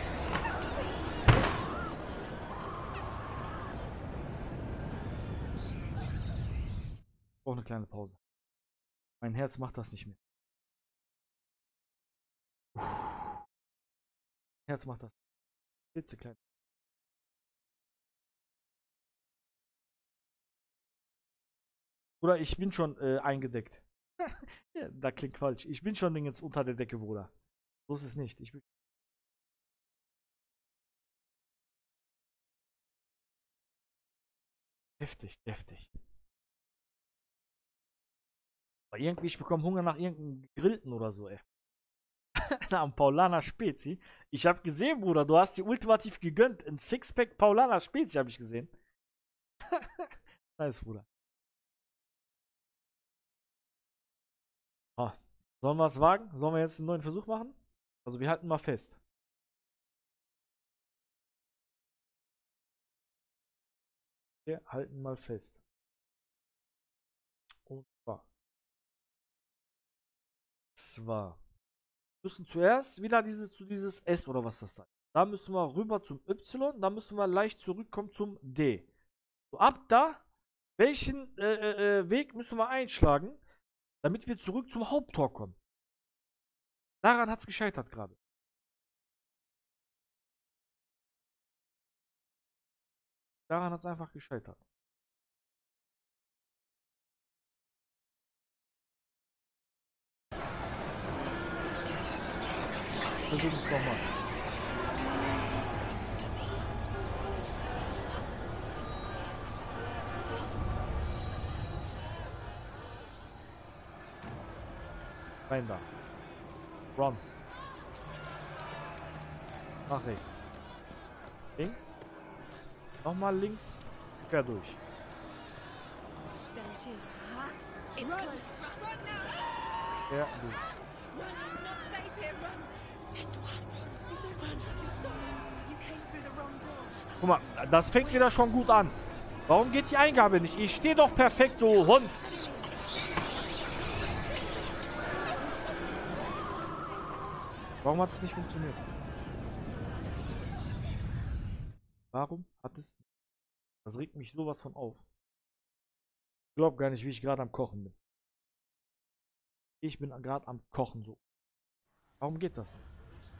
Ich brauche eine kleine Pause. Mein Herz macht das nicht mehr. Mein Herz macht das. Klitzeklein. Bruder, ich bin schon äh, eingedeckt. Ja, da klingt falsch. Ich bin schon jetzt unter der Decke, Bruder. So ist es nicht. Ich bin heftig, heftig. Aber irgendwie, ich bekomme Hunger nach irgendeinem Gegrillten oder so, ey. Na, am Paulaner Spezi. Ich habe gesehen, Bruder, du hast dir ultimativ gegönnt. Ein Sixpack Paulaner Spezi habe ich gesehen. Nice, Bruder. Ah, sollen wir es wagen? Sollen wir jetzt einen neuen Versuch machen? Also wir halten mal fest. Wir halten mal fest. Und zwar. Zwar. Wir müssen zuerst wieder dieses, zu dieses S oder was das da ist. Da müssen wir rüber zum Y. Da müssen wir leicht zurückkommen zum D. So, ab da, welchen äh, äh, Weg müssen wir einschlagen, damit wir zurück zum Haupttor kommen? Daran hat es gescheitert gerade. Daran hat es einfach gescheitert. versuchen es nochmal. Rein da. Run. Nach rechts. Links. Nochmal links. Quer durch. There it is. It's close. Run now! Quer durch. Run, it's not safe here. Run. Send one. You don't run. You're sold. You came through the wrong door. Guck mal, das fängt wieder schon gut an. Warum geht die Eingabe nicht? Ich stehe doch perfekt, du Hund. Warum hat es nicht funktioniert? Warum hat es... Das regt mich sowas von auf. Ich glaube gar nicht, wie ich gerade am Kochen bin. Ich bin gerade am Kochen so. Warum geht das nicht?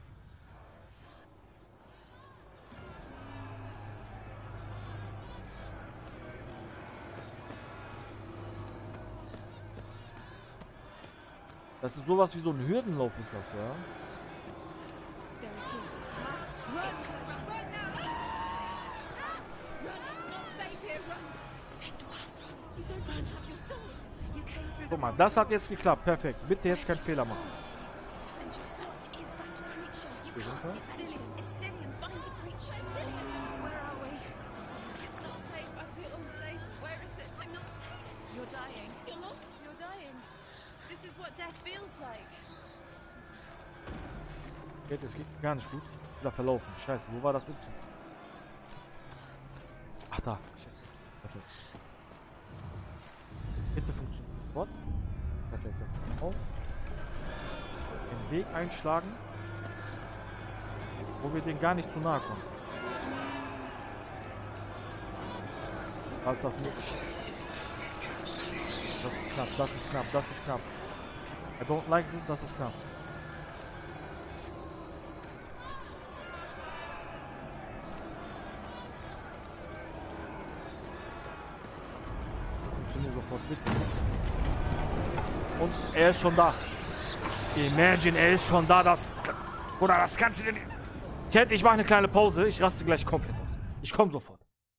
Das ist sowas wie so ein Hürdenlauf, ist das, ja? There it is. Run. Run now! Run, it's not safe here. Run. Send one. You don't run. You're sold. You came through the Guck mal, wrong das door. hat jetzt geklappt. Perfekt. Bitte jetzt keinen Fehler machen. Defend yourself. What is that creature? You Isn't can't it? defend yourself. It's Dillian. Find the creature. It's Dillian. Where are we? It's not safe. I feel unsafe. Where is it? I'm not safe. You're dying. You're lost. You're dying. This is what death feels like. Geht, es geht gar nicht gut. Wieder verlaufen. Scheiße, wo war das Umzug? Ach, da. Scheiße. Perfekt. Bitte funktioniert. What? Perfekt. Das geht auf. Den Weg einschlagen, wo wir den gar nicht zu nahe kommen. Falls das möglich ist. Das ist knapp, das ist knapp, das ist knapp. I don't like this, das ist knapp. Funktioniert sofort, bitte. Und er ist schon da. Imagine, er ist schon da, das... Oder das kannst du dir nicht... Chat, ich mache eine kleine Pause, ich raste gleich komplett aus. Ich komme sofort.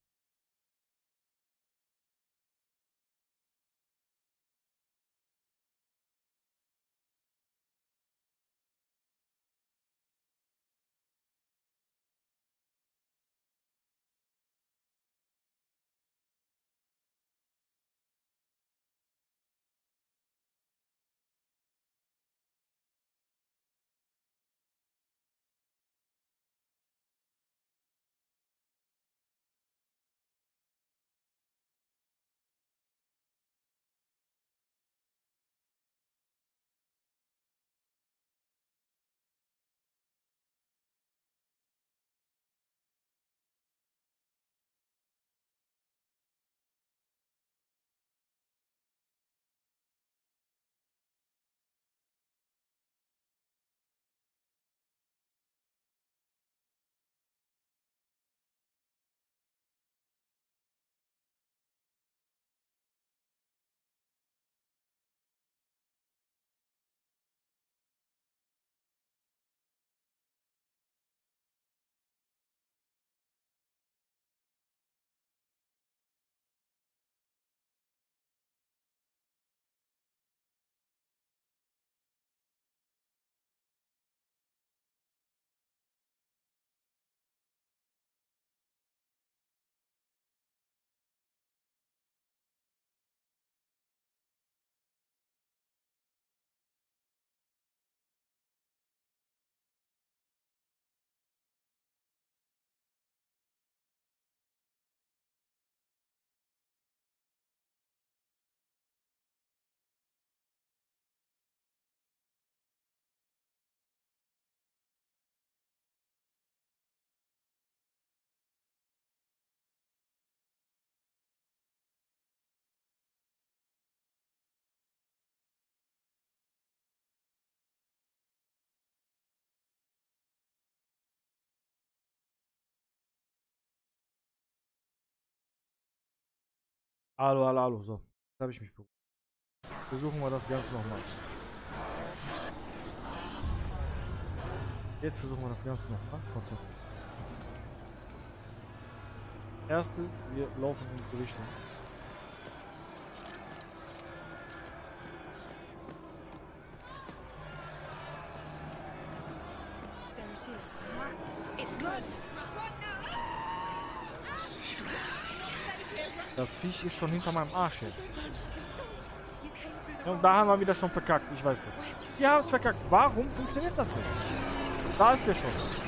Hallo, hallo, hallo. So, jetzt habe ich mich beruhigt. Versuchen wir das Ganze nochmal. Jetzt versuchen wir das Ganze nochmal. Konzentrieren. Erstes, wir laufen in die Richtung. There it is. It's close. Das Viech ist schon hinter meinem Arsch jetzt. Ja, und da haben wir wieder schon verkackt, ich weiß das. Wir haben es verkackt. Warum funktioniert das nicht? Da ist der schon.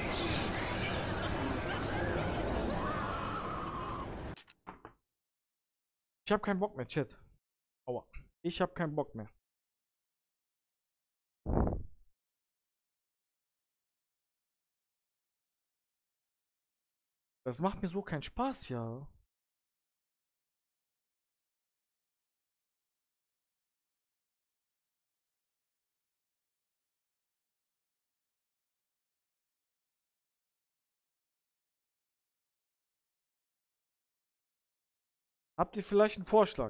Ich habe keinen Bock mehr, Chat. Aua. Ich habe keinen Bock mehr. Das macht mir so keinen Spaß, ja. Habt ihr vielleicht einen Vorschlag?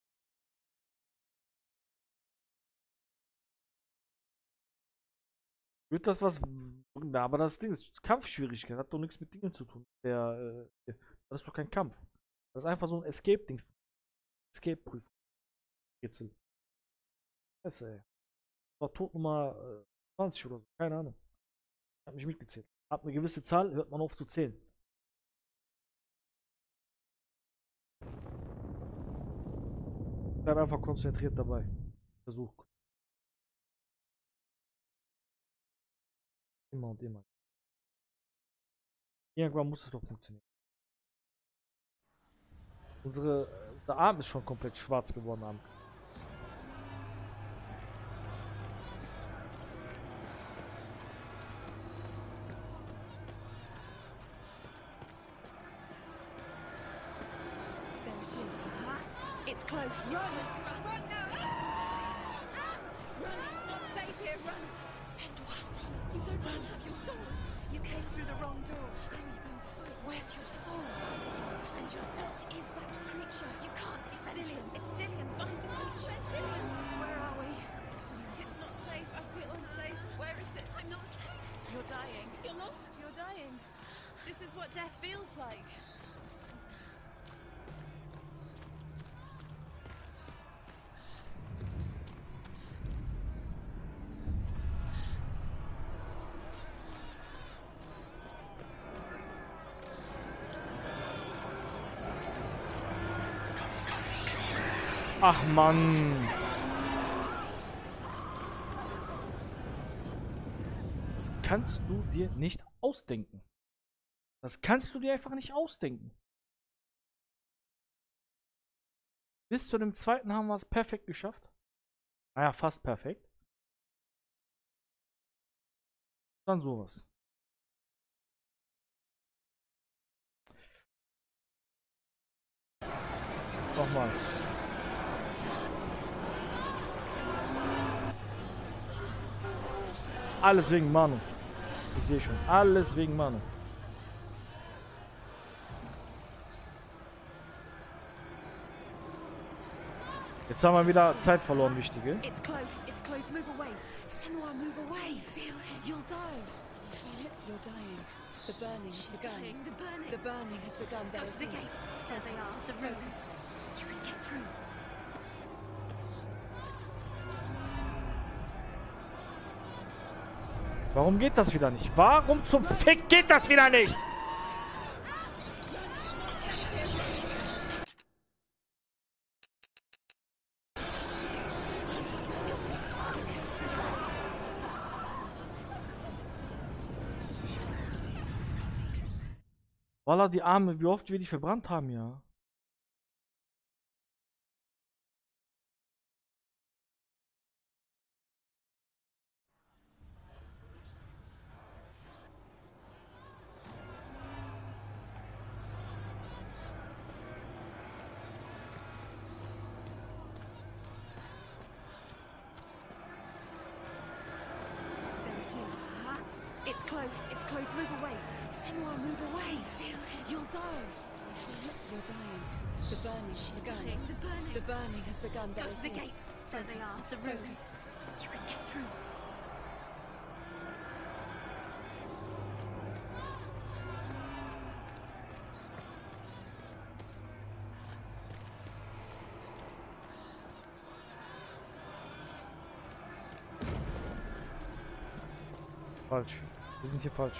Wird das was bringen? Aber das Ding ist Kampfschwierigkeit, hat doch nichts mit Dingen zu tun. Der, äh, das ist doch kein Kampf. Das ist einfach so ein Escape-Dings. Escape-Prüfung. Rätsel. Scheiße, ey. Das war Tod Nummer äh, zwanzig oder so. Keine Ahnung. Ich hab nicht mitgezählt. Ab eine gewisse Zahl hört man auf zu zählen. Bleib einfach konzentriert dabei. Versuch. Immer und immer. Irgendwann muss es doch funktionieren. Unsere, unser Arm ist schon komplett schwarz geworden. Arm. There it is. It's close. It's close. Run now! Run! It's not safe here. Run! Send one. You don't run. Have your sword. You came through the wrong door. How are you going to fight? Where's your sword? To defend yourself. What is that creature? You can't defend yourself. It's Dillian. Find the creature. Where's Dillian? Where are we? It's not safe. I feel unsafe. Where is it? I'm not safe. You're dying. You're lost. You're dying. This is what death feels like. Ach Mann. Das kannst du dir nicht ausdenken. Das kannst du dir einfach nicht ausdenken. Bis zu dem zweiten haben wir es perfekt geschafft. Naja, fast perfekt. Dann sowas. Nochmal. Alles wegen Manu. Ich sehe schon. Alles wegen Manu. Jetzt haben wir wieder Zeit verloren, wichtige. It's close. It's close. Move away. Senua, move away. Feel it. You'll die. Feel it. You're dying. The burning has She's begun. dying. The burning. The burning has begun. Go There to the it is. gates. There they are. The rogues. You can get through. Warum geht das wieder nicht? Warum zum Fick geht das wieder nicht? Wallah, die Arme, wie oft wir die verbrannt haben, ja. It's close. It's close. Move away. Senua, move away. Feel it. You'll die. Feel it. You're dying. The burning has She's begun. dying. The burning. The burning has begun. Go There to the it is. gates. There they are. The rogues. You can get through. falsch. Wir sind hier falsch.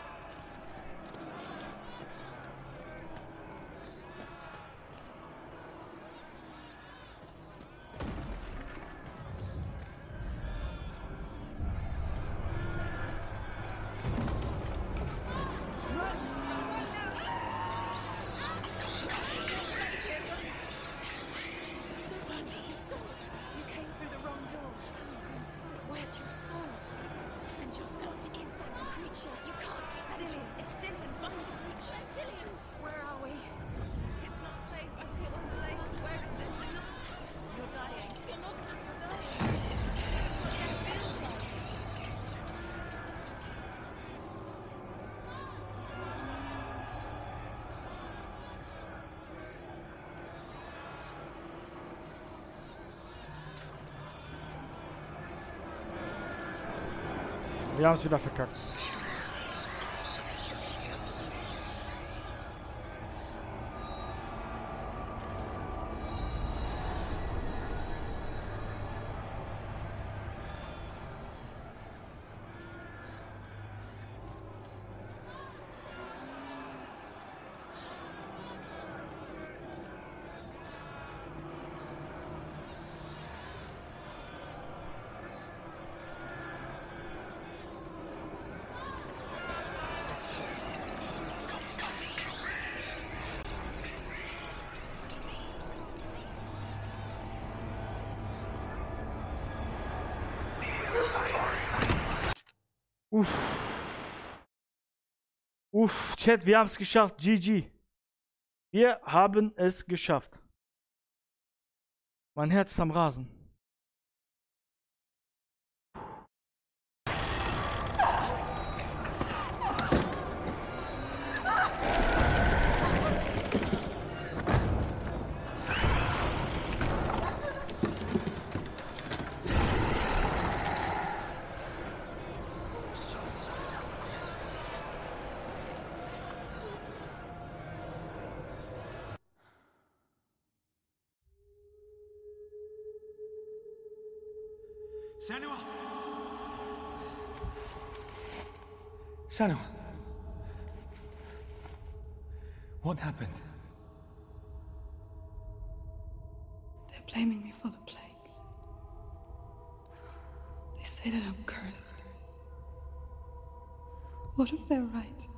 Wir haben es wieder verkackt. Uff. Uff, Chat, wir haben es geschafft. G G. Wir haben es geschafft. Mein Herz ist am Rasen. Senua! Senua! What happened? They're blaming me for the plague. They say that I'm cursed. What if they're right?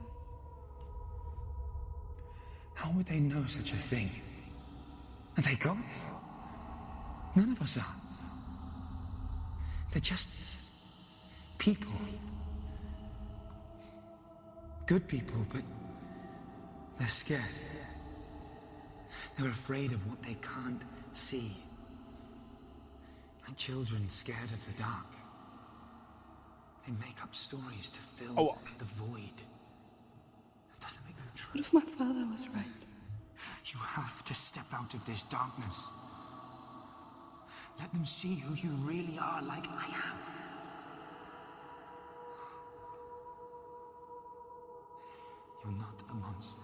How would they know such a thing? Are they gods? None of us are. They're just people. Good people, but they're scared. They're afraid of what they can't see. Like children scared of the dark. They make up stories to fill Oh. the void. That doesn't make them true. What if my father was right? You have to step out of this darkness. Let them see who you really are, like I have. You're not a monster.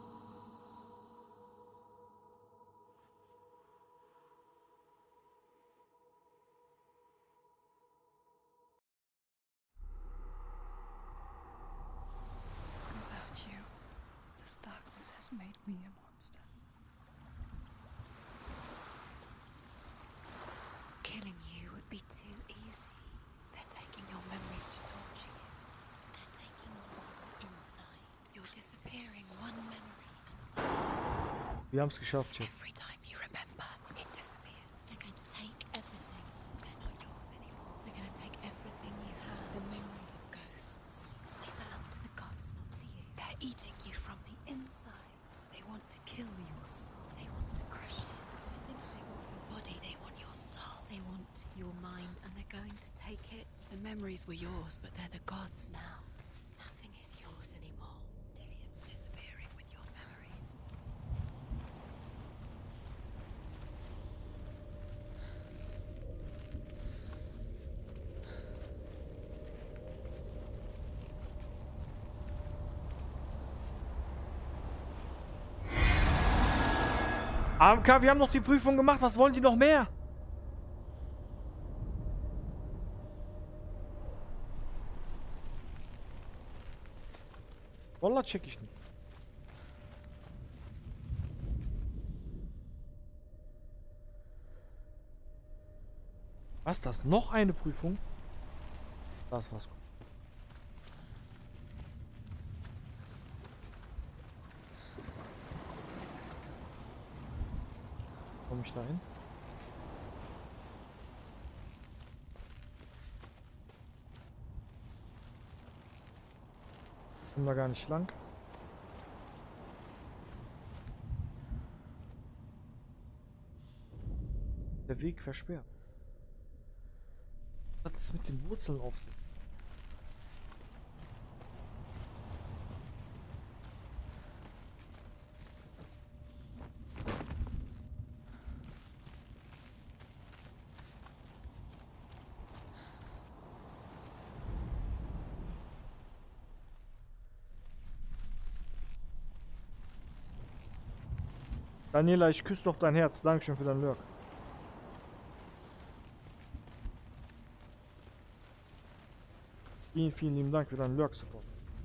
Without you, this darkness has made me a monster. Killing you would be too easy. They're taking your memories to torture you. They're taking you inside. You're disappearing one memory at a time. Wir haben es geschafft, Chat. Every time you remember, it disappears. They're going to take everything. They're not yours anymore. They're going to take everything you have. The memories of ghosts. They belong to the gods, not to you. They're eating you from the inside. They want to kill your soul. They want to crush it. They think they want your body. They want your soul. They want your mind, and they're going to take it. The memories were yours, but they're the gods now. Nothing is yours anymore. Dillian's disappearing with your memories. A M K, wir haben noch die Prüfung gemacht. Was wollen die noch mehr? Wallah check ich nicht. Was, das noch eine Prüfung? Das war's gut. Komme ich da hin? Kommen wir gar nicht lang. Der Weg versperrt. Was hat es mit den Wurzeln auf sich? Daniela, ich küsse doch dein Herz. Dankeschön für dein Lurk. Vielen, vielen lieben Dank für deinen Lurk-Support.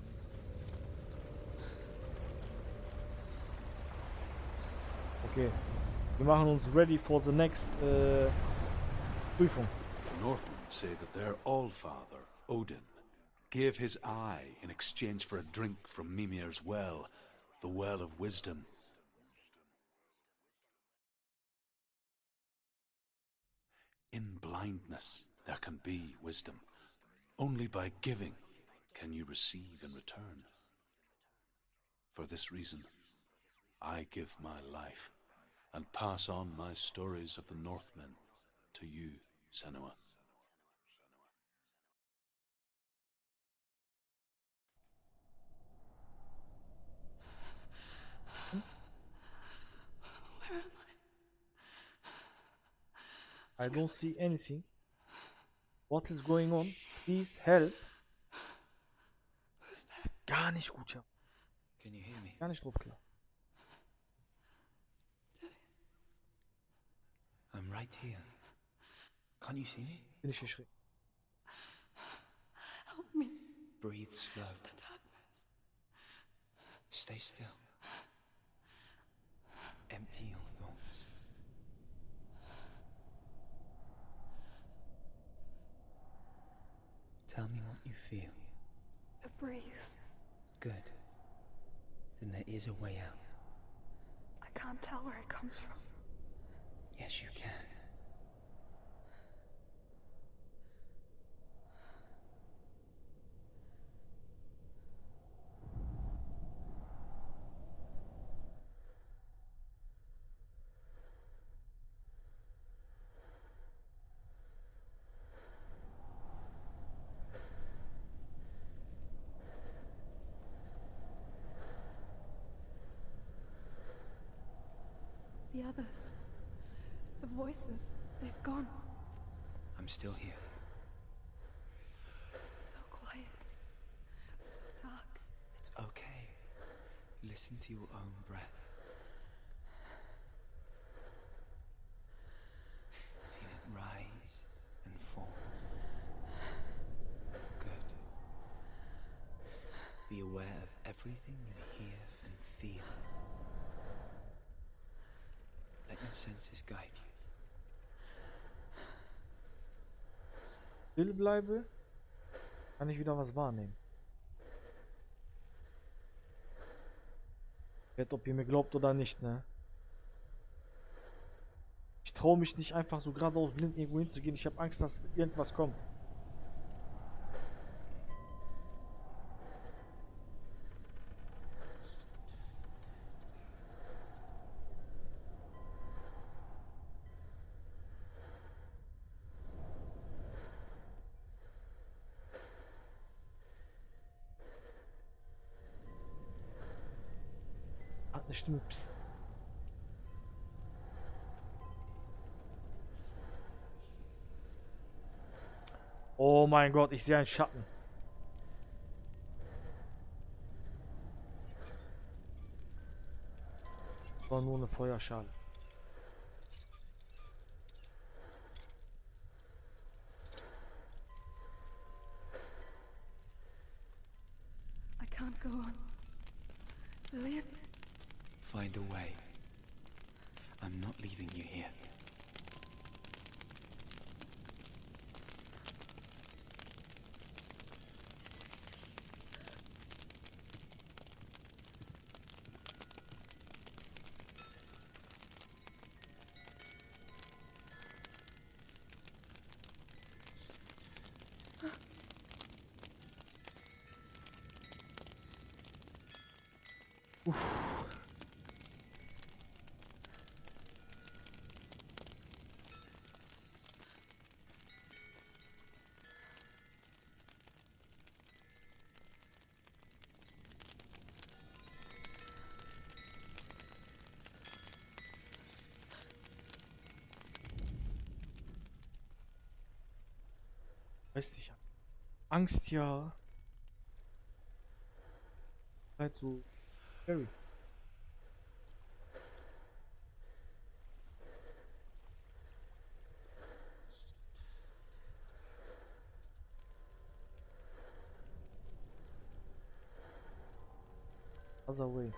Okay. Wir machen uns ready for the next äh, Prüfung. The Northmen say that their Allfather, Odin, gave his eye in exchange for a drink from Mimir's well, the Well of Wisdom. In blindness, there can be wisdom. Only by giving can you receive in return. For this reason, I give my life and pass on my stories of the Northmen to you, Senua. Where am I? I don't see anything. What is going on? Please help. Who's that? Gar nicht gut, ja. Can you hear me? Gar nicht drauf klar. I'm right here. Can't you see me? Bin ich erschreckt. Help me. Breathe slow. It's the darkness. Stay still. Empty your thoughts. Tell me what you feel. A breeze. Good. Then there is a way out. I can't tell where it comes from. Yes, you can. The others. The voices. They've gone. I'm still here. It's so quiet. So dark. It's okay. Listen to your own breath. Feel it rise and fall. Good. Be aware of everything you hear and feel. Let your senses guide you. Still bleibe, kann ich wieder was wahrnehmen. Jetzt, ob ihr mir glaubt oder nicht, ne? Ich traue mich nicht einfach so geradeaus blind irgendwo hinzugehen. Ich habe Angst, dass irgendwas kommt. Hat eine Stimme. Psst. Oh mein Gott, ich sehe einen Schatten. War nur eine Feuerschale. I can't go on. Lillian? Find a way. I'm not leaving you here. Weißt du, ich hab Angst ja. Halt so. Scary. Other way.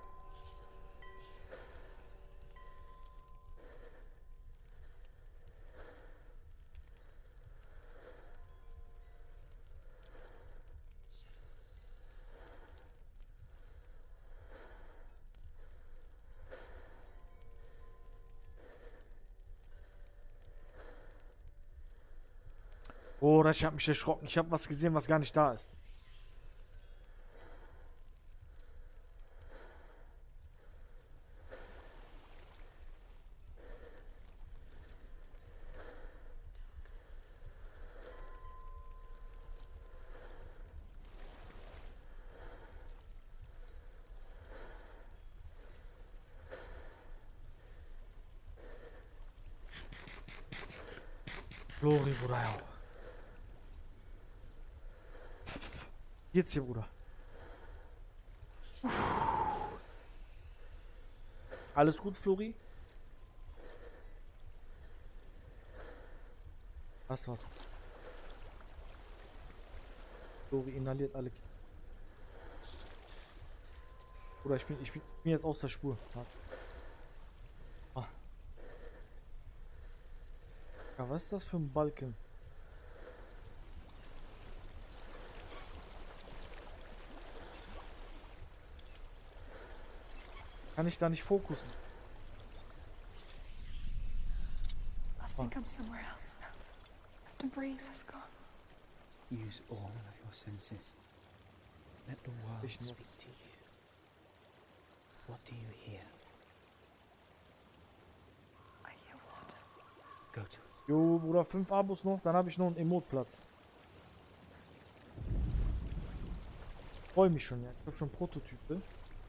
Oder ich habe mich erschrocken. Ich habe was gesehen, was gar nicht da ist. Flori, Bruder, ja. Jetzt hier, Bruder. Alles gut, Flori? Was war's? Flori inhaliert alle. Bruder, ich bin, ich bin, ich bin jetzt aus der Spur. Ah. Ja, was ist das für ein Balken? Kann ich da nicht fokussen? I think I'm somewhere else now. The breeze has gone. Use all of your senses. Let the world Ich nur. speak to you. What do you hear? I hear water. Go to it. Jo, Bruder, fünf Abos noch, dann habe ich noch einen Emotplatz. Freue mich schon, ja. Ich habe schon Prototype.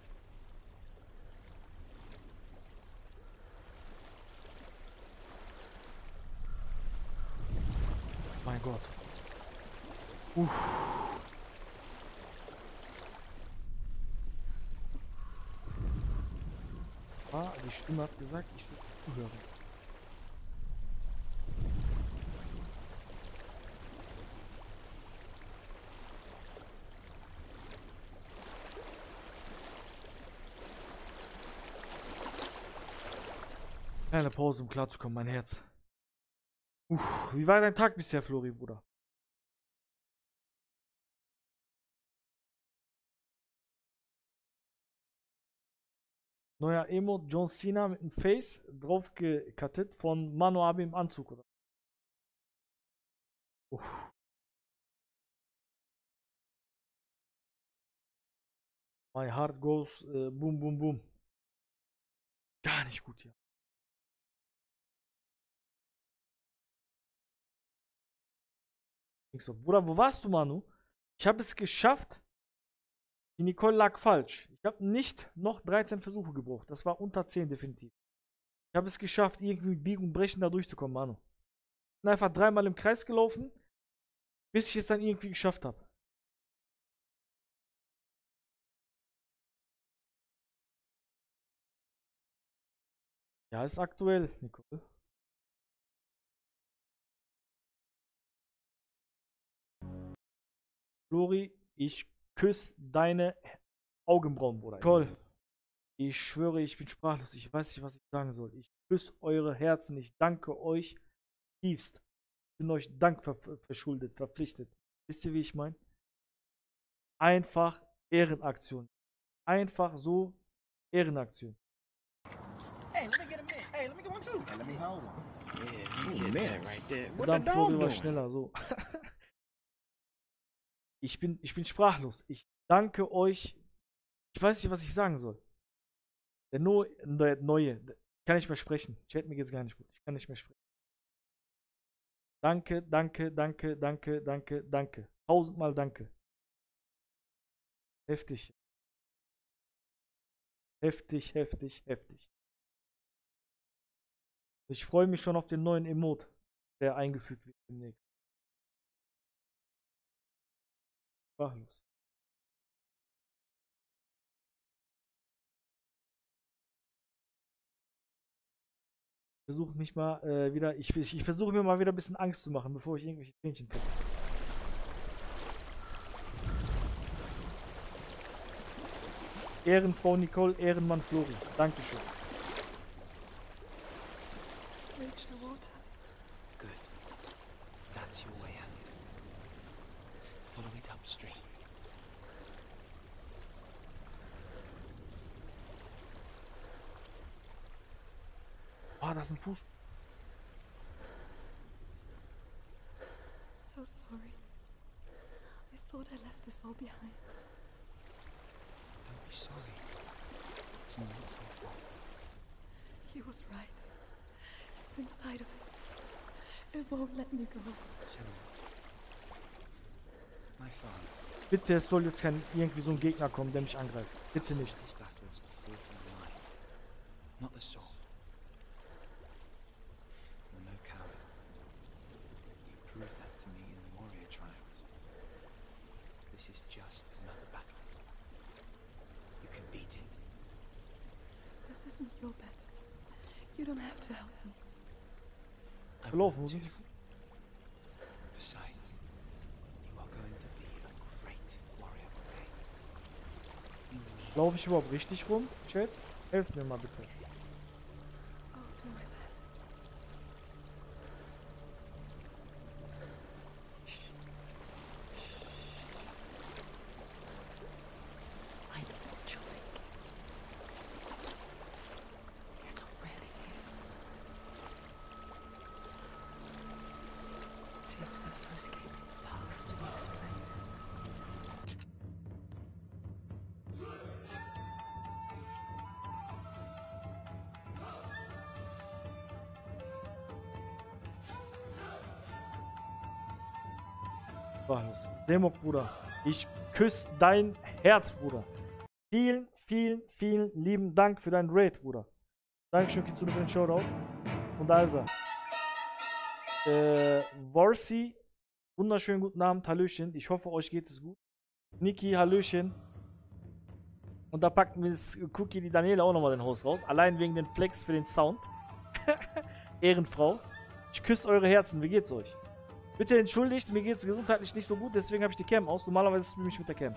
Mein Gott. Uff. Ah, die Stimme hat gesagt, ich soll zuhören. Kleine Pause, um klarzukommen, mein Herz. Uff, wie war dein Tag bisher, Flori, Bruder? Neuer Emo, John Cena mit dem Face drauf gecuttet von Mano Abe im Anzug, oder? Uff. My heart goes äh, boom, boom, boom. Gar nicht gut hier. Ich so, Bruder, wo warst du, Manu? Ich habe es geschafft. Die Nicole lag falsch. Ich habe nicht noch dreizehn Versuche gebraucht. Das war unter zehn definitiv. Ich habe es geschafft, irgendwie mit Biegen und Brechen da durchzukommen, Manu. Ich bin einfach dreimal im Kreis gelaufen, bis ich es dann irgendwie geschafft habe. Ja, ist aktuell, Nicole. Flori, ich küsse deine Augenbrauen, Bruder. Toll. Ich schwöre, ich bin sprachlos. Ich weiß nicht, was ich sagen soll. Ich küsse eure Herzen. Ich danke euch tiefst. Ich bin euch Dank ver verschuldet, verpflichtet. Wisst ihr, wie ich meine? Einfach Ehrenaktion. Einfach so Ehrenaktion. Hey, let me get a minute. Hey, let me get one too. Hey, let me hold one. Yeah, he that right there. What the Verdammt, Flori dog war doing? schneller, so. ich, bin, ich bin sprachlos. Ich danke euch. Ich weiß nicht, was ich sagen soll. Der no, der Neue. Ich kann nicht mehr sprechen. Chat, mir geht's gar nicht gut. Ich kann nicht mehr sprechen. Danke, danke, danke, danke, danke, danke. Tausendmal danke. Heftig. Heftig, heftig, heftig. Ich freue mich schon auf den neuen Emote, der eingefügt wird demnächst. Sprachlos. Ich versuche mich mal äh, wieder, ich, ich, ich versuche mir mal wieder ein bisschen Angst zu machen, bevor ich irgendwelche Zähnchen packe. Ehrenfrau Nicole, Ehrenmann Flori. Dankeschön. Reach the water. Good. That's your way out. Follow it upstream. Ah, das ist ein Fuß. I'm so sorry. I thought I left this all behind. Don't be sorry. It's not your fault. He was right. It's inside of me. It won't let me go. Senua. My father. Bitte, es soll jetzt kein irgendwie so ein Gegner kommen, der mich angreift. Bitte nicht. This battle is the fourth in the line, not the sword. You're no coward. You proved that to me in the warrior trials. This is just another battle. You can beat it. This isn't your bet. You don't have to help me. I Gelaufen, wo want sind to. die? Besides, you are going to be a great warrior one day. You need Laufe ich überhaupt richtig rum? Chat? Helft mir mal bitte. I'll do my best. I know what you're thinking. He's not really here. Seems there's no escaping the past in this place. Sprachlos. Demok, Bruder. Ich küsse dein Herz, Bruder. Vielen, vielen, vielen lieben Dank für deinen Raid, Bruder. Dankeschön, Kitsune, für den Shoutout. Und da ist er. Äh, Warsi, wunderschönen guten Abend, Hallöchen. Ich hoffe, euch geht es gut. Niki, Hallöchen. Und da packt Miss Cookie die Daniela auch nochmal den Host raus. Allein wegen den Flex für den Sound. Ehrenfrau. Ich küsse eure Herzen. Wie geht's euch? Bitte entschuldigt, mir geht's gesundheitlich nicht so gut, deswegen habe ich die Cam aus. Normalerweise spiele ich mit der Cam.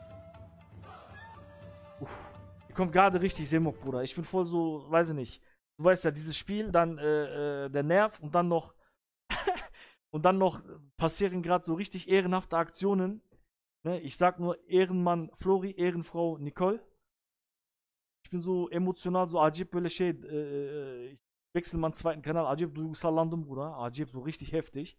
Uff. Ihr kommt gerade richtig Semok, Bruder. Ich bin voll so, weiß ich nicht. Du weißt ja, dieses Spiel, dann äh, äh, der Nerv und dann noch und dann noch passieren gerade so richtig ehrenhafte Aktionen. Ne? Ich sag nur Ehrenmann Flori, Ehrenfrau Nicole. Ich bin so emotional, so Ajib böyle şey, äh, ich wechsle mal einen zweiten Kanal. Ajib duygusallandım, Bruder. Ajib so richtig heftig.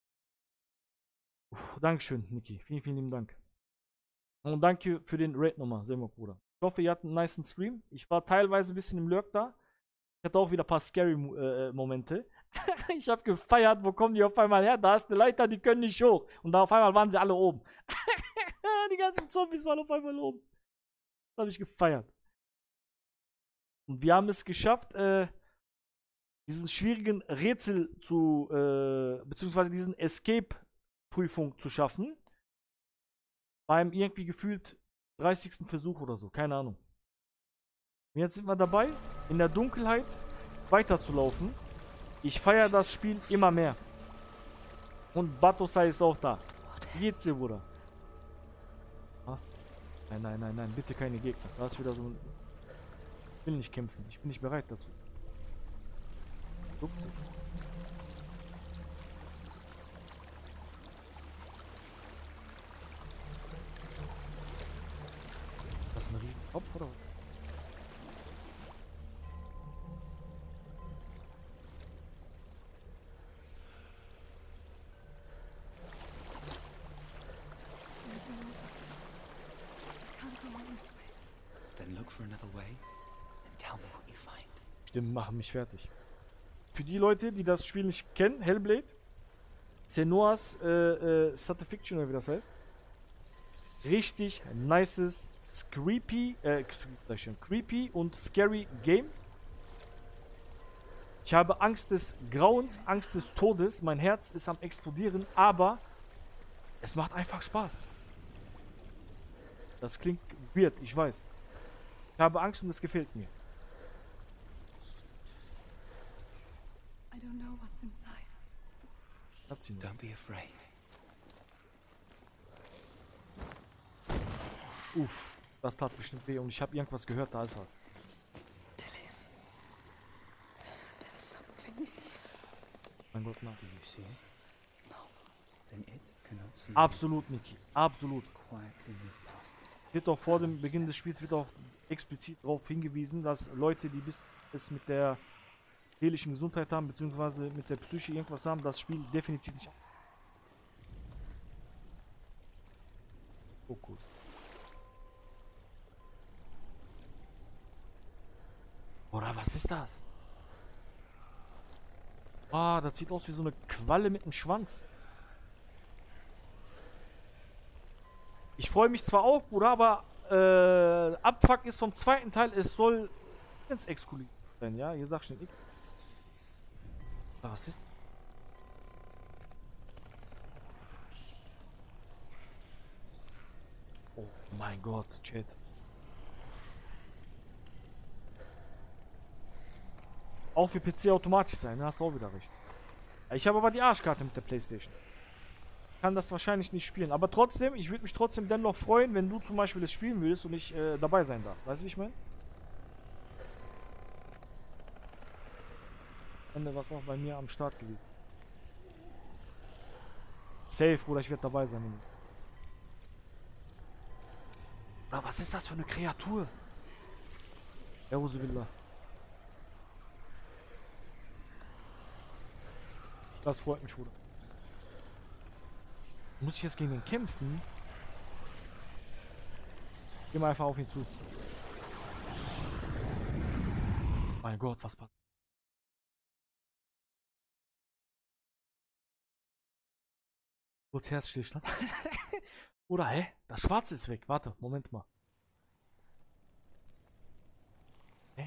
Uff, Dankeschön, Niki. Vielen, vielen lieben Dank. Und danke für den Raid nochmal, Semok, Bruder. Ich hoffe, ihr hattet einen niceen Stream. Ich war teilweise ein bisschen im Lurk da. Ich hatte auch wieder ein paar scary äh, Momente. Ich habe gefeiert, wo kommen die auf einmal her? Da ist eine Leiter, die können nicht hoch. Und da auf einmal waren sie alle oben. Die ganzen Zombies waren auf einmal oben. Das habe ich gefeiert. Und wir haben es geschafft, äh, diesen schwierigen Rätsel zu, äh, beziehungsweise diesen Escape-Prüfung zu schaffen. Beim irgendwie gefühlt dreißigsten Versuch oder so, keine Ahnung. Und jetzt sind wir dabei, in der Dunkelheit weiterzulaufen. Ich feiere das Spiel immer mehr. Und Batosai ist auch da. Wie geht's dir, Bruder? Ah. Nein, nein, nein, nein, bitte keine Gegner. Da ist wieder so ein... Ich will nicht kämpfen. Ich bin nicht bereit dazu. Guckt sie. Das ist ein riesen Kopf, oder was? There's a lot of them. I can't go on this way. Then look for another way and tell me what you find. Stimmen machen mich fertig. Für die Leute, die das Spiel nicht kennen, Hellblade, Senua's äh, äh, Satisfaction, oder wie das heißt. Richtig nices, creepy, äh, creepy und scary Game. Ich habe Angst des Grauens, Angst des Todes. Mein Herz ist am explodieren, aber es macht einfach Spaß. Das klingt weird, ich weiß. Ich habe Angst und es gefällt mir. I don't know what's inside. Hat sie nur. Don't be afraid. Uff, das tat bestimmt weh und ich habe irgendwas gehört, da ist was. Tilly. There's something. Mein Gott, nein. Do you see it? No. Then it cannot see you. Absolut, Niki. Absolut. Quietly move past it. Wird auch vor dem Beginn des Spiels wird auch explizit darauf hingewiesen, dass Leute, die bis es mit der seelischen Gesundheit haben, beziehungsweise mit der Psyche irgendwas haben, das Spiel definitiv nicht. Oh gut. Oder was ist das? Ah, das sieht aus wie so eine Qualle mit einem Schwanz. Ich freue mich zwar auch, Bruder, aber äh, Abfuck ist vom zweiten Teil, es soll ganz exklusiv sein, ja? Ihr sagt schon, ich. Ah, was ist? Oh mein Gott, Chat. Auch für P C automatisch sein, da hast du auch wieder recht. Ich habe aber die Arschkarte mit der PlayStation. Kann das wahrscheinlich nicht spielen. Aber trotzdem, ich würde mich trotzdem dennoch freuen, wenn du zum Beispiel das spielen würdest und ich äh, dabei sein darf. Weißt du, wie ich meine? Ende was auch bei mir am Start gewesen. Safe, Bruder, ich werde dabei sein. Junge. Aber was ist das für eine Kreatur? Billah. Das freut mich, Bruder. Muss ich jetzt gegen den kämpfen? Geh mal einfach auf ihn zu. Mein Gott, was passiert? Kurz Herzstillstand. Oder, hä? Das Schwarze ist weg. Warte, Moment mal. Hä?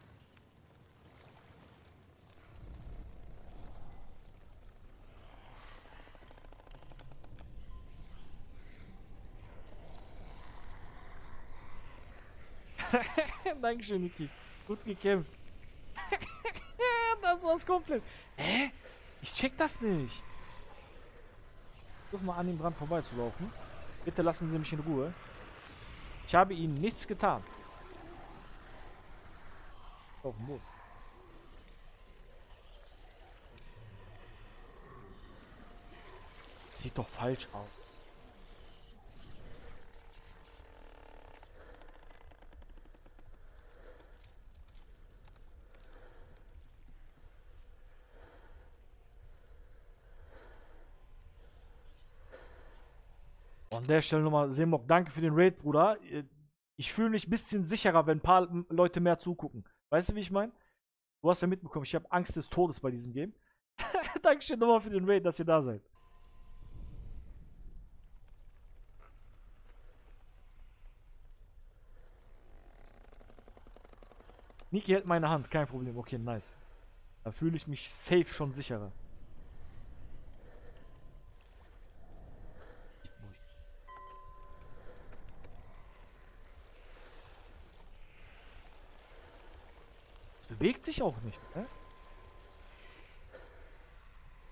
Dankeschön, Niki. Gut gekämpft. Das war's komplett. Hä? Ich check das nicht. Versuch mal an ihm dran vorbeizulaufen. Bitte lassen Sie mich in Ruhe. Ich habe Ihnen nichts getan. Auf dem Bus. Sieht doch falsch aus. An der Stelle nochmal, Semok, danke für den Raid, Bruder. Ich fühle mich ein bisschen sicherer, wenn ein paar Leute mehr zugucken. Weißt du, wie ich meine? Du hast ja mitbekommen, ich habe Angst des Todes bei diesem Game. Dankeschön nochmal für den Raid, dass ihr da seid. Niki hält meine Hand, kein Problem. Okay, nice. Da fühle ich mich safe schon sicherer. Bewegt sich auch nicht, ne?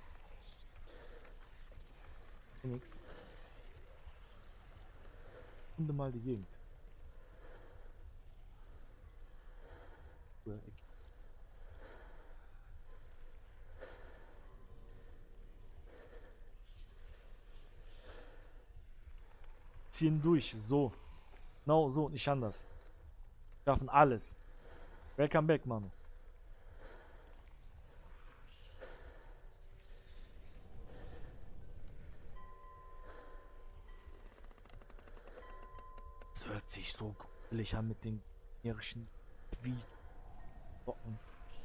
Nix. Finde mal die Gegend. Ziehen durch, so. Genau so, nicht anders. Schaffen alles. Welcome back, Manu. Das hört sich so gruselig an mit den irischen wie Bocken.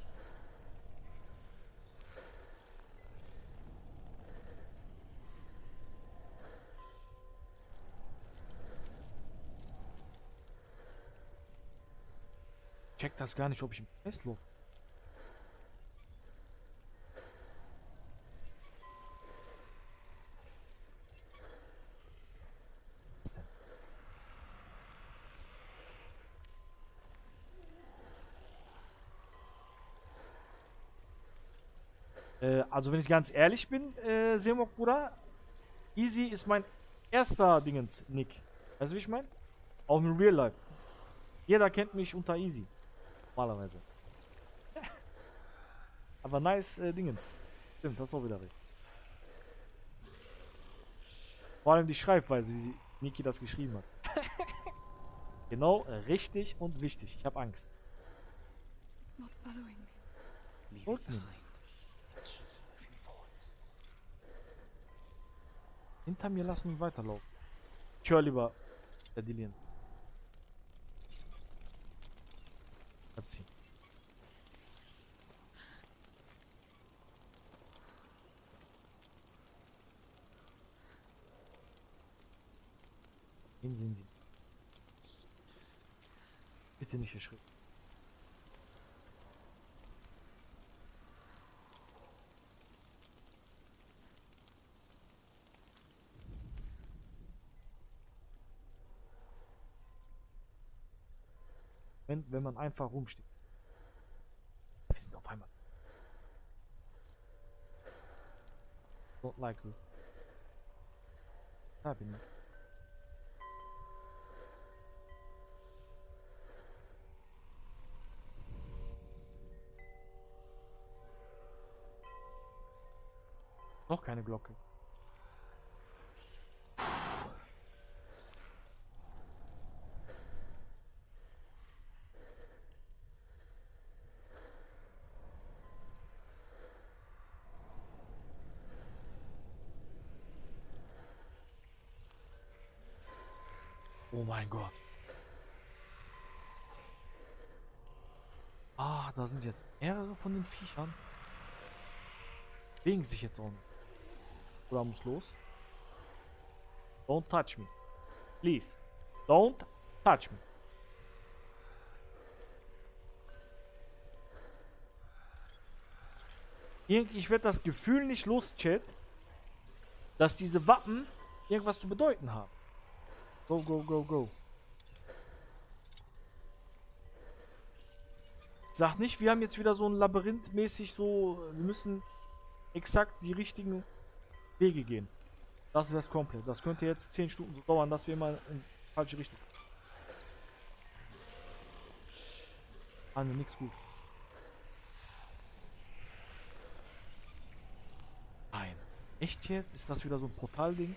Ich check das gar nicht, ob ich im Kreislauf. Was denn? Äh, also wenn ich ganz ehrlich bin, äh, Semok Bruder, Easy ist mein erster Dingens, Nick. Weißt du, wie ich meine? Auch im Real Life. Jeder kennt mich unter Easy. Normalerweise. Aber nice äh, Dingens. Stimmt, das ist auch wieder recht. Vor allem die Schreibweise, wie sie Niki das geschrieben hat. Genau, äh, richtig und wichtig. Ich habe Angst. It's not following me. Leave it Folgt mir. behind. And keep moving forward. Hinter mir lassen und weiterlaufen. Ich höre lieber der Dillian. Erzähl. Wen sehen Sie? Bitte nicht erschrecken. Wenn, wenn man einfach rumsteht. Wir sind auf einmal. Don't like this. Da bin ich. Noch keine Glocke. Oh mein Gott. Ah, da sind jetzt mehrere von den Viechern. Bewegen sich jetzt auch nicht. Oder muss los? Don't touch me. Please. Don't touch me. Irgendwie, ich werde das Gefühl nicht los, Chat, dass diese Wappen irgendwas zu bedeuten haben. Go, go, go, go. Sag nicht, wir haben jetzt wieder so ein Labyrinth mäßig so, wir müssen exakt die richtigen Wege gehen. Das wär's komplett. Das könnte jetzt zehn Stunden so dauern, dass wir mal in die falsche Richtung. Ah, ne, nix gut. Nein. Echt jetzt? Ist das wieder so ein Portalding?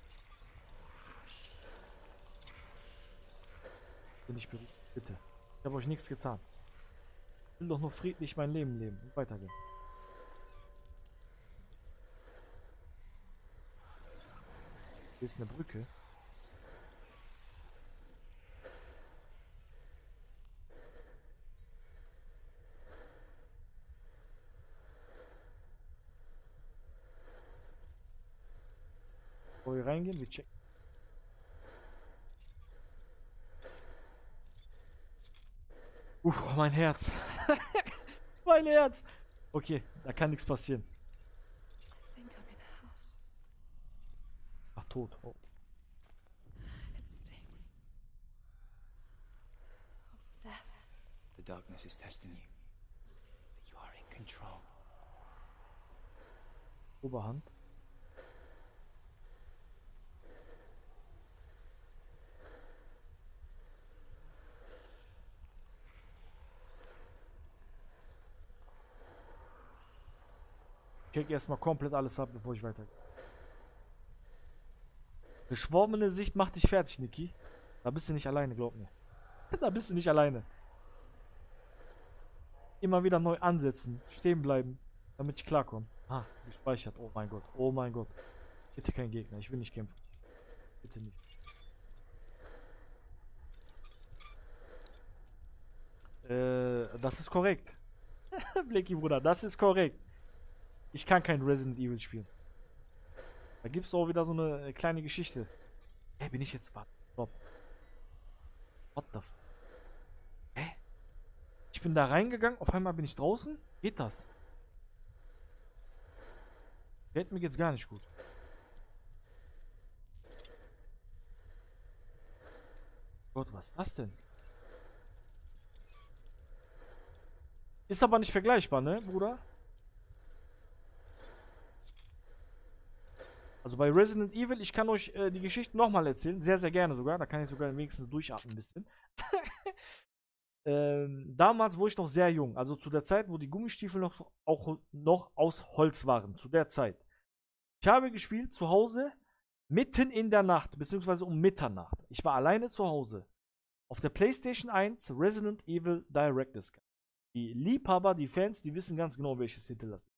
Bin ich beruhigt? Bitte. Ich habe euch nichts getan. Ich will doch nur friedlich mein Leben leben und weitergehen. Hier ist eine Brücke. Bevor wir reingehen, wir checken. Uff, mein Herz. Mein Herz. Okay, da kann nichts passieren. I think I'm in a house. Ach, tot. Oh. It stinks. Of death. The darkness is testing you. But you are in control. Oberhand. Ich check erstmal komplett alles ab, bevor ich weitergehe. Geschwommene Sicht macht dich fertig, Niki. Da bist du nicht alleine, glaub mir. Da bist du nicht alleine. Immer wieder neu ansetzen, stehen bleiben, damit ich klarkomme. Ah, gespeichert. Oh mein Gott, oh mein Gott. Bitte kein Gegner, ich will nicht kämpfen. Bitte nicht. Äh, das ist korrekt. Blicky, Bruder, das ist korrekt. Ich kann kein Resident Evil spielen. Da gibt es auch wieder so eine kleine Geschichte. Hä, bin ich jetzt... Stopp. What the f... Hä? Ich bin da reingegangen, auf einmal bin ich draußen? Geht das? Fällt mir jetzt gar nicht gut. Gott, was ist das denn? Ist aber nicht vergleichbar, ne, Bruder? Also bei Resident Evil, ich kann euch äh, die Geschichte nochmal erzählen. Sehr, sehr gerne sogar. Da kann ich sogar wenigstens durchatmen ein bisschen. ähm, damals, wo ich noch sehr jung, also zu der Zeit, wo die Gummistiefel noch, so, auch noch aus Holz waren. Zu der Zeit. Ich habe gespielt zu Hause mitten in der Nacht, beziehungsweise um Mitternacht. Ich war alleine zu Hause. Auf der PlayStation eins Resident Evil Director's Cut. Die Liebhaber, die Fans, die wissen ganz genau, welches Titel das ist.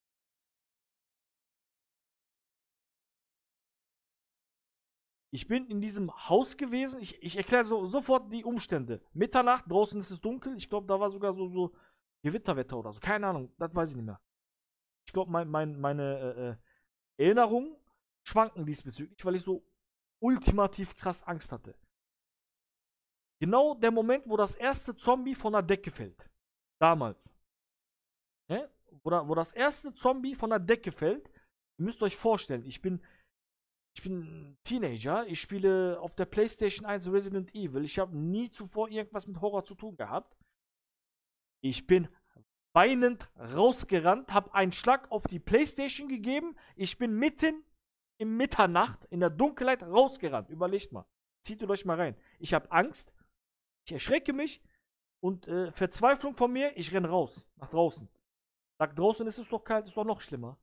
Ich bin in diesem Haus gewesen. Ich, ich erkläre so, sofort die Umstände. Mitternacht, draußen ist es dunkel. Ich glaube, da war sogar so, so Gewitterwetter oder so. Keine Ahnung, das weiß ich nicht mehr. Ich glaube, mein, mein, meine äh, äh, Erinnerungen schwanken diesbezüglich, weil ich so ultimativ krass Angst hatte. Genau der Moment, wo das erste Zombie von der Decke fällt. Damals. Ne? Wo, da, wo das erste Zombie von der Decke fällt. Ihr müsst euch vorstellen, ich bin Ich bin Teenager, ich spiele auf der PlayStation eins Resident Evil. Ich habe nie zuvor irgendwas mit Horror zu tun gehabt. Ich bin weinend rausgerannt, habe einen Schlag auf die PlayStation gegeben. Ich bin mitten in Mitternacht in der Dunkelheit rausgerannt. Überlegt mal. Zieht ihr euch mal rein. Ich habe Angst. Ich erschrecke mich. Und äh, Verzweiflung von mir, ich renne raus. Nach draußen. Sag, draußen ist es doch kalt, ist doch noch schlimmer.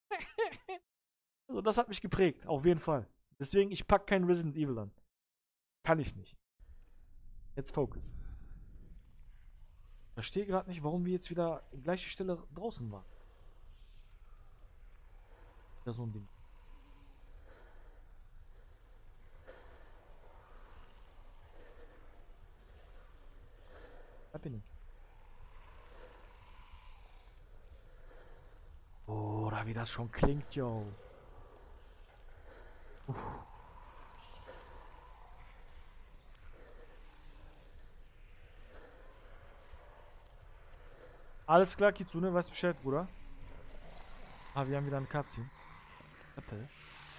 Also das hat mich geprägt, auf jeden Fall. Deswegen, ich pack kein Resident Evil an. Kann ich nicht. Jetzt Focus. Ich verstehe gerade nicht, warum wir jetzt wieder an gleiche Stelle draußen waren. Ja, so ein Ding. Da bin ich. Oh, da wie das schon klingt, yo. Uff. Alles klar, Kitsune, weißt Bescheid, Bruder. Ah, wir haben wieder eine Cutscene. Warte.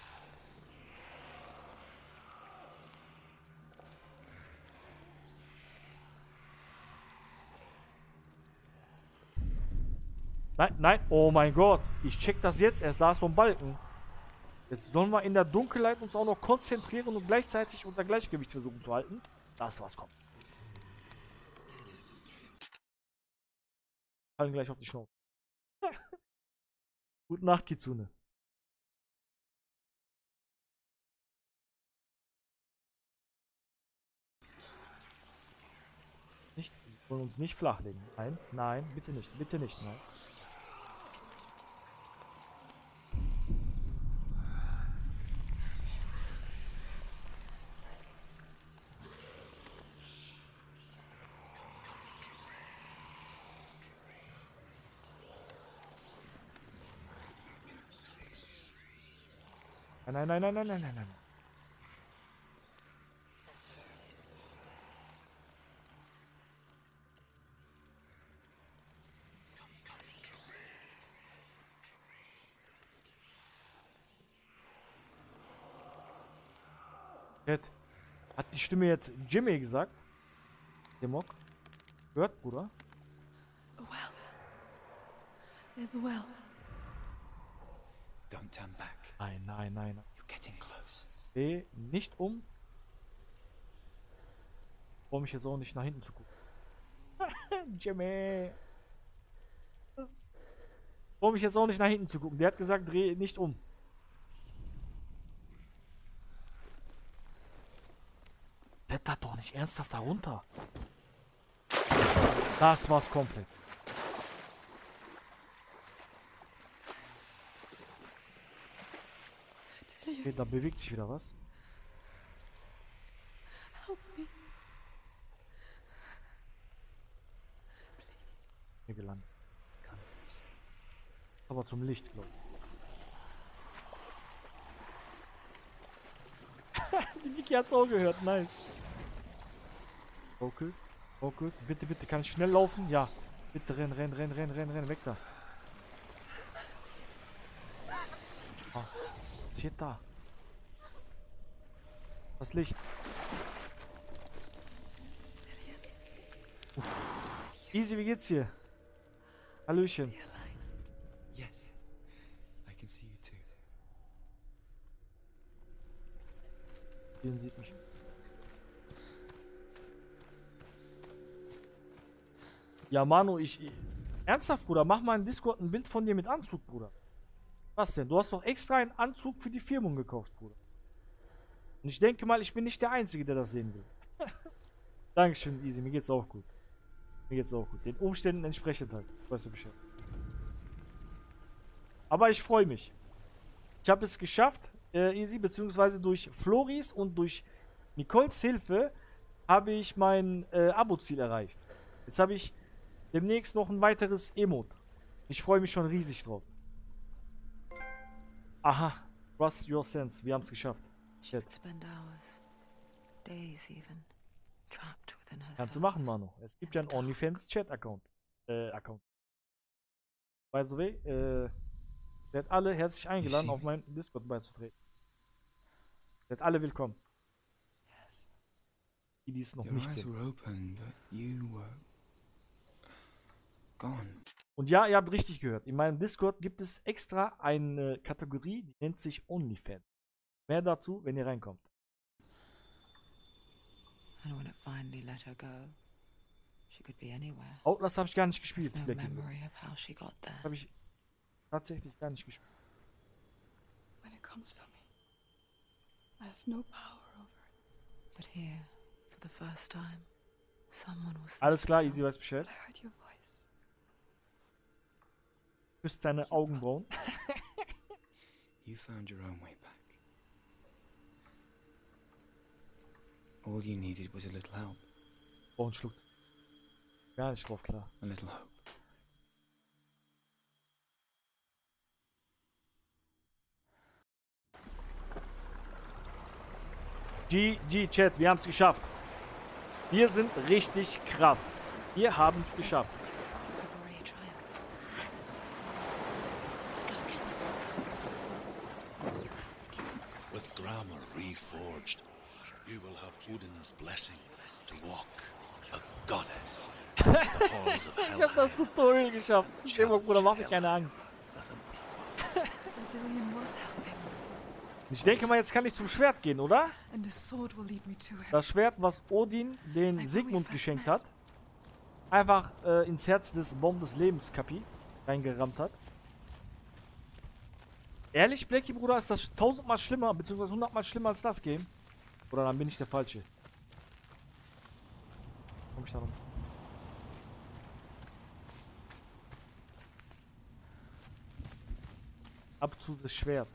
Nein, nein, oh mein Gott. Ich check das jetzt erst, da ist so ein Balken. Jetzt sollen wir in der Dunkelheit uns auch noch konzentrieren und gleichzeitig unser Gleichgewicht versuchen zu halten. Das was kommt. Fallen gleich auf die Schnauze. Gute Nacht, Kitsune. Nicht, wir wollen uns nicht flachlegen. Nein, nein, bitte nicht, bitte nicht, nein. Nein, nein, nein, nein, nein, nein, nein. Hat die Stimme jetzt Jimmy gesagt? Demok? Hört, Bruder? A well. There's a well. Don't turn back. Nein, nein, nein. You're getting close. Dreh nicht um. Ich brauche mich jetzt auch nicht nach hinten zu gucken. Jimmy! Um mich jetzt auch nicht nach hinten zu gucken. Der hat gesagt, dreh nicht um. Blättert doch nicht ernsthaft da runter. Das war's komplett. Okay, da bewegt sich wieder was. Help me. Hier gelandet. Aber zum Licht, glaube ich. Die Vicky hat's auch gehört, nice. Fokus, Fokus, bitte, bitte, kann ich schnell laufen? Ja. Bitte renn, renn, renn, renn, renn, renn, weg da. Oh, was passiert da? Das Licht. Uff. Easy, wie geht's dir? Hallöchen. Yes, I can see you too. Den sieht mich. Ja, Manu, ich, ich... Ernsthaft, Bruder, mach mal in Discord ein Bild von dir mit Anzug, Bruder. Was denn? Du hast doch extra einen Anzug für die Firmung gekauft, Bruder. Und ich denke mal, ich bin nicht der Einzige, der das sehen will. Dankeschön, Easy. Mir geht's auch gut. Mir geht's auch gut. Den Umständen entsprechend halt. Weißt du Bescheid. Aber ich freue mich. Ich habe es geschafft, äh, Easy, beziehungsweise durch Floris und durch Nicoles Hilfe habe ich mein äh, Abo-Ziel erreicht. Jetzt habe ich demnächst noch ein weiteres Emote. Ich freue mich schon riesig drauf. Aha. Trust your sense. Wir haben es geschafft. Jetzt. Spend hours, days even, trapped within herself. Kannst du machen, Manu. Es gibt ja einen OnlyFans-Chat-Account. Äh, Account. By the way, äh, seid alle herzlich eingeladen, auf meinen Discord beizutreten. Seid alle willkommen. Yes. Die dies noch Your nicht eyes sind. were open, but you were gone. Und ja, ihr habt richtig gehört. In meinem Discord gibt es extra eine Kategorie, die nennt sich OnlyFans. Mehr dazu, wenn ihr reinkommt. And when it finally let her go, she could be anywhere. Outlast habe ich gar nicht gespielt. No Blackie. memory of how she got there. Habe ich tatsächlich gar nicht gespielt. When it comes for me, I have no power over it. But here, for the first time, someone was Alles klar, there. Easy weiß Bescheid. But I heard your voice. Küsst deine Augenbrauen. You found your own way back. All you needed was a little help, Und schluckt. Gar nicht drauf, klar. a little hope. G G Chat, wir haben es geschafft. Wir sind richtig krass. Wir haben es geschafft. The Warrior trials. Go get the sword. You have to get the sword. With grammar reforged, you will have Odin's blessing to walk a goddess. in the halls of Ich hab das Helheim. Tutorial geschafft. Stefan, Bruder, mach dir keine Angst. As an So Dillion was helping, Ich denke mal, jetzt kann ich zum Schwert gehen, oder? and the sword will lead me to him. Das Schwert, was Odin den Sigmund geschenkt hat. Einfach äh, ins Herz des Baum des Lebens, Kapi, reingerammt hat. Ehrlich, Blackie, Bruder, ist das tausendmal schlimmer, beziehungsweise hundertmal schlimmer als das Game? Oder dann bin ich der Falsche? Komm ich da rum? Ab zu das Schwert.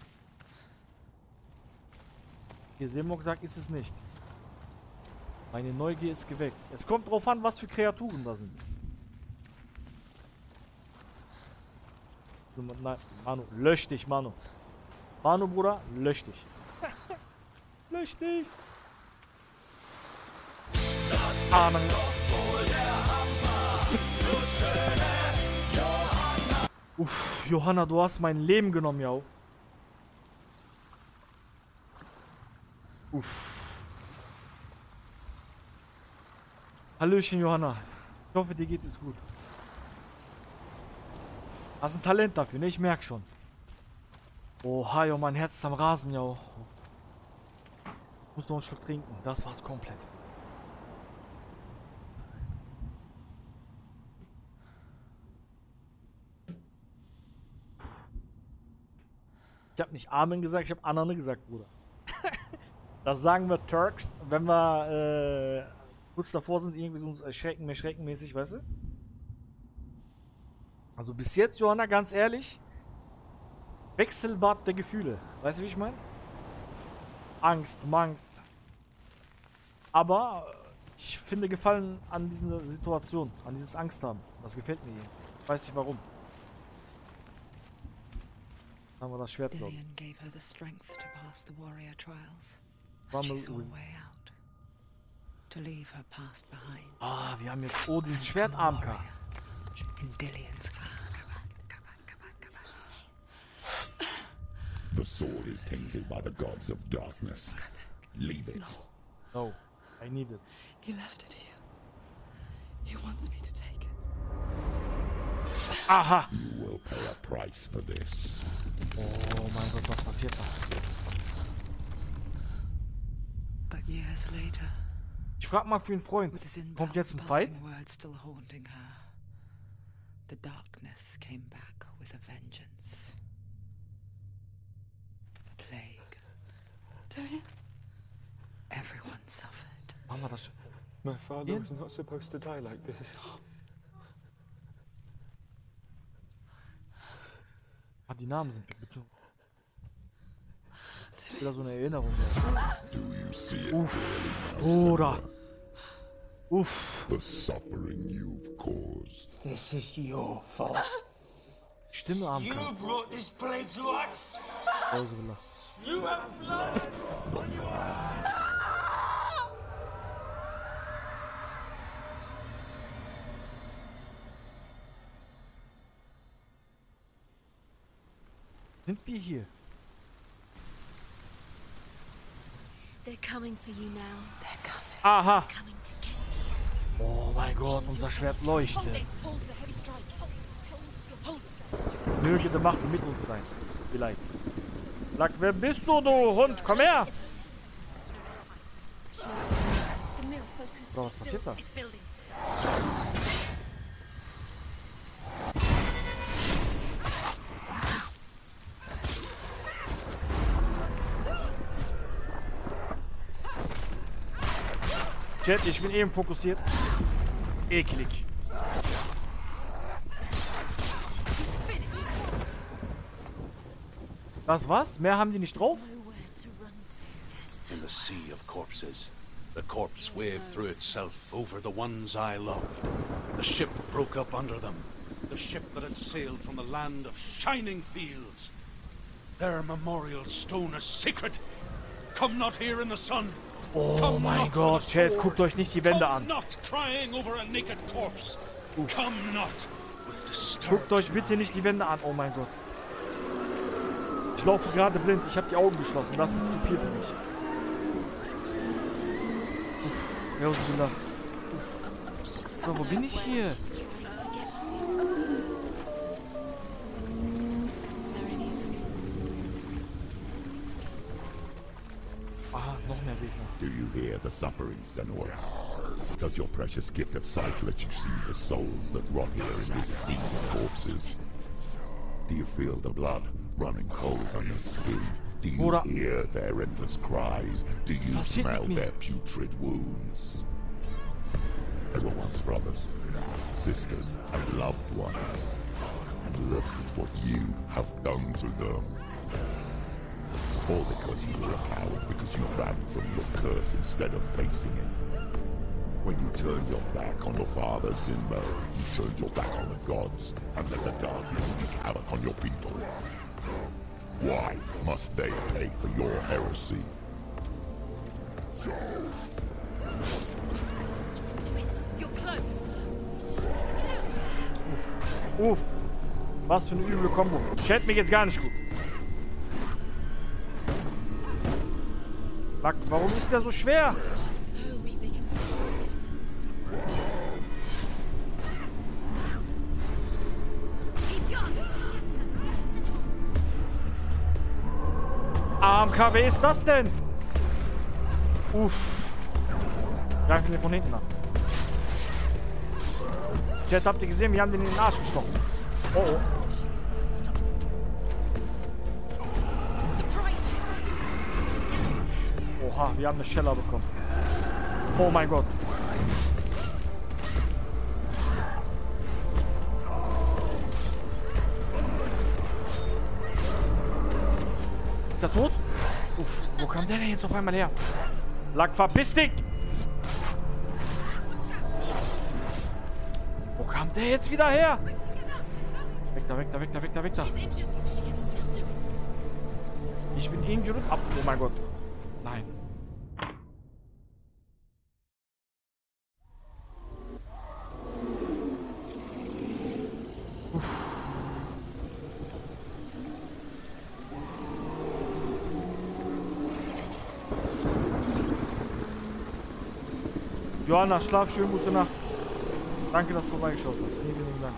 Hier Semok sagt, ist es nicht. Meine Neugier ist geweckt. Es kommt drauf an, was für Kreaturen da sind. Nein, Manu, lösch dich, Manu. Manu, Bruder, lösch dich. Lösch dich. Amen. Uff, Johanna, du hast mein Leben genommen, ja. Uff. Hallöchen, Johanna. Ich hoffe, dir geht es gut. Hast ein Talent dafür, ne? Ich merk schon. Oha, jo, mein Herz ist am Rasen, ja. Ich muss noch einen Schluck trinken. Das war's komplett. Ich habe nicht Amen gesagt, ich habe Anane gesagt, Bruder. Das sagen wir Turks, wenn wir äh, kurz davor sind, irgendwie so uns erschrecken, erschreckenmäßig, weißt du? Also bis jetzt, Johanna, ganz ehrlich, Wechselbad der Gefühle. Weißt du, wie ich meine? Angst, Mangst. Aber ich finde Gefallen an dieser Situation, an dieses Angst haben. Das gefällt mir hier. Ich weiß nicht warum. Haben wir das Schwert, glaube ich. Dillion gave her the strength to pass the warrior trials. War She mal saw a Odin. way out. To leave her past behind. Ah, wir haben jetzt Odins Schwert A M K. In Dillion's clan. The sword is tainted by the gods of darkness. Leave it. No, I need it. He left it here. He wants me to take it. Aha! You will pay a price for this. Oh mein Gott, was passiert da? But years later, Ich frag mal für einen Freund. with his Kommt jetzt ein inbound Fight? sparking words still haunting her, the darkness came back with a vengeance. The plague. Dillion? Everyone suffered. Machen wir das. My father Ian? was not supposed to die like this. Ah, die Namen sind weg, bitte. Wieder so eine Erinnerung. Do you see it? Uff, Bruder. Uff. The suffering you've caused. This is your fault. Stimme A M K. You brought this plague to us. Auzubillah. You have blood on your hands. Sind wir hier? They're coming for you now. They're coming. Aha. Coming to get you. Oh mein Gott, unser Schwert leuchtet. Hold the heavy strike. Hold, hold, hold. Möge die Macht mit uns sein. Vielleicht. Lack, wer bist du, du Hund? Komm her! The mill focus. So, was passiert da? It's building. Chat, ich bin eben fokussiert. Eklig. Das was? Mehr haben die nicht drauf? Nowhere to run to. In the sea of corpses, the corpse waved through itself over the ones I loved. The ship broke up under them. The ship that had sailed from the land of shining fields. Their memorial stone is sacred. Come not here in the sun. Oh Come mein not Gott, with a Chat, sword. guckt euch nicht die Wände Come an. not crying over a naked corpse. Come not with disturbed Guckt euch bitte nicht die Wände an. Oh mein Gott. Ich laufe gerade blind. Ich habe die Augen geschlossen. Das ist zu viel für mich. Uff. Ja, Auzubillah. So, wo bin ich hier? Trying to get to. Is there any escape? Aha, noch mehr Gegner. Do you hear the suffering, Senua? Does your precious gift of sight let you see the souls that rot here in this sea of corpses? Do you feel the blood running cold on your skin? Do you Bruder. hear their endless cries? Do you passiert smell mit mir? their putrid wounds? They were once brothers, sisters, and loved ones. And look at what you have done to them. All because you were a coward, because you ran from your curse instead of facing it. When you turned your back on your father, Zinmo, you turned your back on the gods and let the darkness wreak havoc on your people. Why must they pay for your heresy? You're close. Uff. Was für eine üble Kombo. Chat, mir geht's gar nicht gut. Lack, warum ist der so schwer? So weak they can see. He's gone. A M K, wer ist das denn? Uff. Greifen wir von hinten an. Chat, habt ihr gesehen? Wir haben den in den Arsch gestochen. Oh, oh. Oha, wir haben eine Scheller bekommen. Oh mein Gott. Ist er tot? Uff, wo kam der denn jetzt auf einmal her? Lack, verpiss dich! Wo kam der jetzt wieder her? Weg da, weg da, weg da, weg da, weg da. Ich bin injured. Ab. Oh mein Gott. Nein. Uff. Johanna, schlaf schön, gute Nacht. Danke, dass du vorbeigeschaut hast. Vielen, vielen Dank.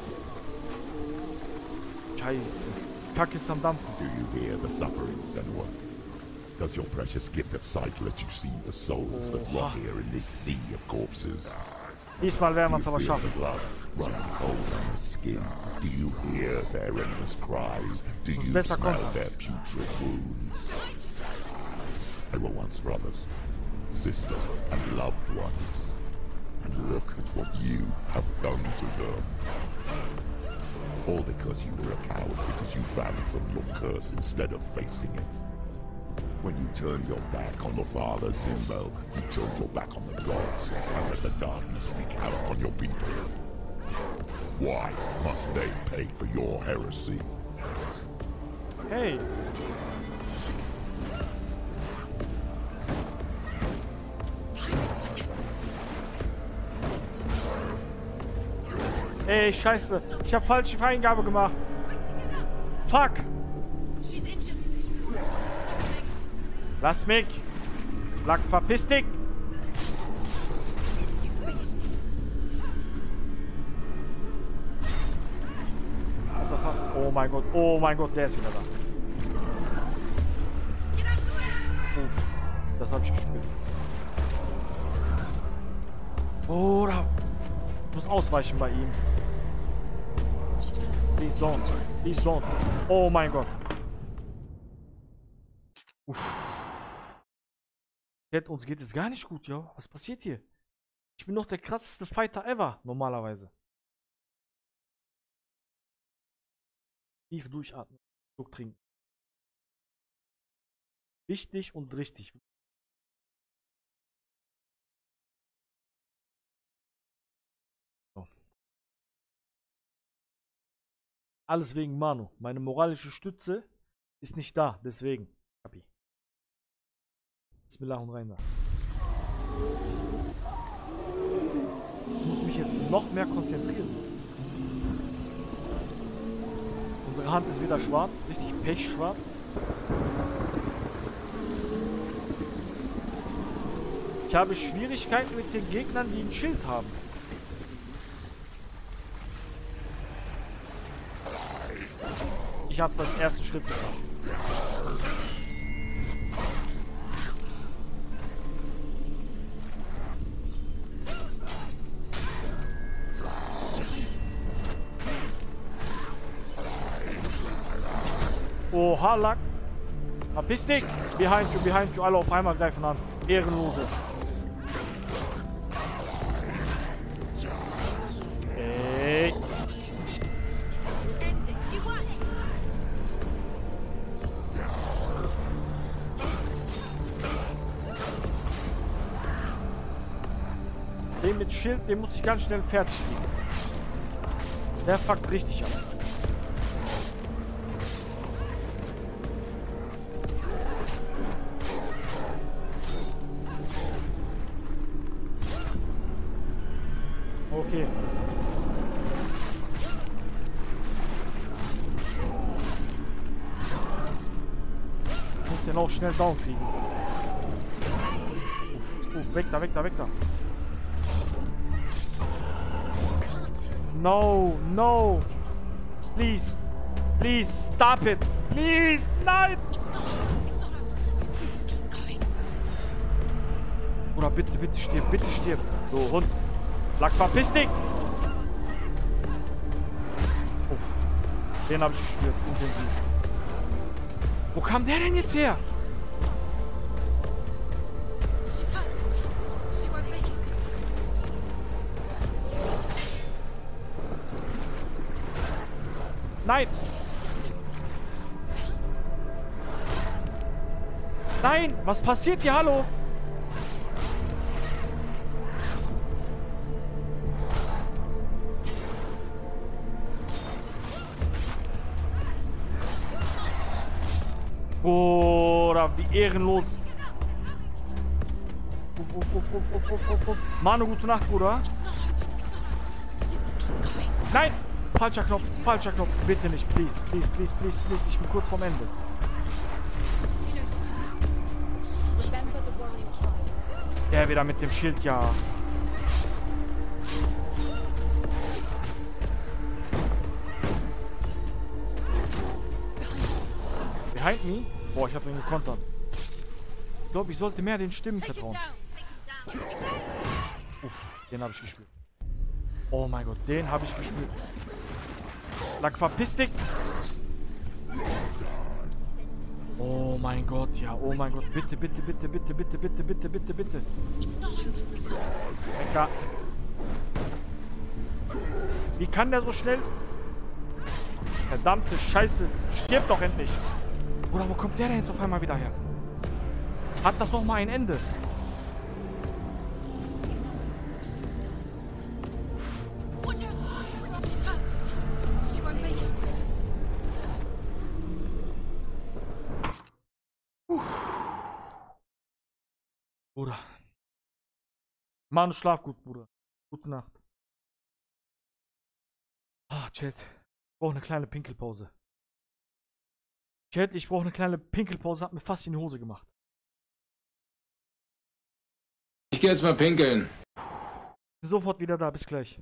Scheiße. Kacke ist am Dampfen. Do you hear the suffering, Senua? Does your precious gift of sight let you see the souls that rot here in this sea of corpses? Diesmal werden wir es aber Feel schaffen. the blood running cold on your skin. Do you hear their endless cries? Do you Besser smell kommt. their putrid wounds? They were once brothers, sisters, and loved ones. And look at what you have done to them. All because you were a coward, because you ran from your curse instead of facing it. When you turned your back on the Father Zimbo, you turned your back on the gods and let the darkness wreak havoc on your people. Why must they pay for your heresy? Hey. Ey, scheiße. Ich habe falsche Eingabe gemacht. Fuck. Lass mich. Lack, verpiss dich. Und das hat... Oh mein Gott. Oh mein Gott, der ist wieder da. Uff. Das habe ich gespürt. Oder... Ich muss ausweichen bei ihm. Please don't. Please don't. Oh mein Gott. Uff. Uns geht es gar nicht gut, ja. Was passiert hier? Ich bin noch der krasseste Fighter ever, normalerweise. Tief durchatmen. Schluck trinken. Wichtig und richtig. So. Alles wegen Manu. Meine moralische Stütze ist nicht da, deswegen. Kapi. Bismillah und rein da. Ich muss mich jetzt noch mehr konzentrieren. Unsere Hand ist wieder schwarz, richtig pechschwarz. Ich habe Schwierigkeiten mit den Gegnern, die ein Schild haben. Ich habe den ersten Schritt gemacht. Oha, Lack. Verpiss dich. Behind you, behind you. Alle auf einmal greifen an. Ehrenlose. Ey. Den mit Schild, den muss ich ganz schnell fertig kriegen. Der fuckt richtig ab. Okay. Ich muss den auch schnell down kriegen. Uff, uff, weg da, weg da, weg da. No, no. Please. Please, stop it. Please, nein. Oder bitte, bitte stirb, bitte stirb. So, Hund. Lack, verpiss dich! Uff. Den habe ich gespürt. Intensiv. Wo kam der denn jetzt her? Nein! Nein! Was passiert hier? Hallo? Oder wie ehrenlos. Uff, uff, uff, uff, uff, uff, uff, uff. Manu, gute Nacht, Bruder. Nein! Falscher Knopf, falscher Knopf. Bitte nicht, please, please, please, please, please. Ich bin kurz vorm Ende. Der wieder mit dem Schild, ja. Behind me? Boah, ich hab ihn gekontert. Ich glaube, ich sollte mehr den Stimmen vertrauen. Uff, den habe ich gespürt. Oh mein Gott, den habe ich gespürt. Lack, verpiss dich! Oh mein Gott, ja, oh mein Gott. Bitte, bitte, bitte, bitte, bitte, bitte, bitte, bitte, bitte. Lecker. Wie kann der so schnell? Verdammte Scheiße. Stirb doch endlich. Oder wo kommt der denn jetzt auf einmal wieder her? Hat das noch mal ein Ende? Bruder. Mann, schlaf gut, Bruder. Gute Nacht. Ah, Chat. Ich brauche eine kleine Pinkelpause. Chat, ich brauche eine kleine Pinkelpause. Hat mir fast in die Hose gemacht. Ich gehe jetzt mal pinkeln. Bin sofort wieder da. Bis gleich.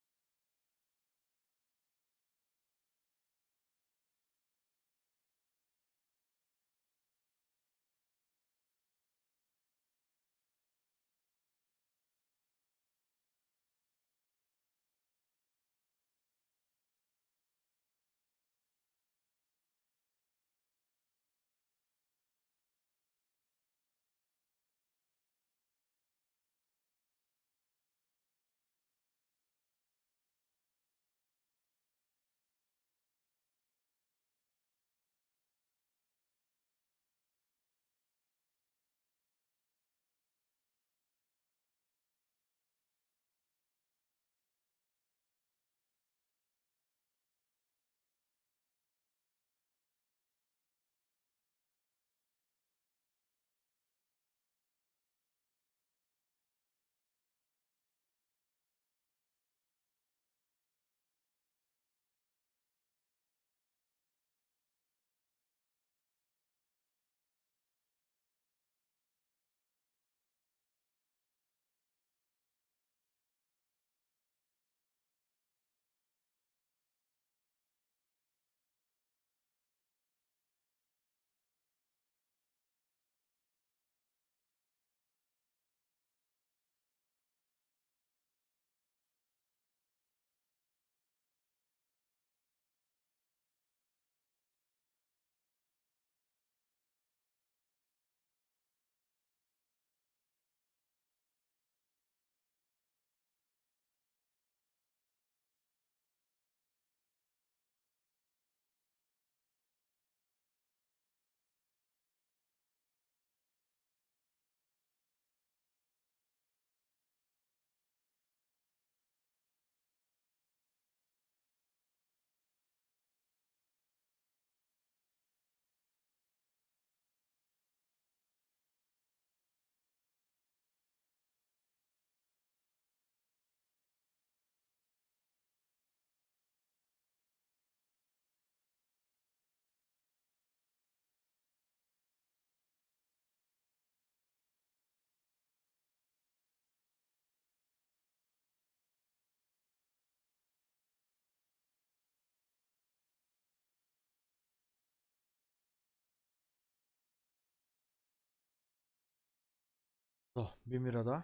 So, bin wieder da.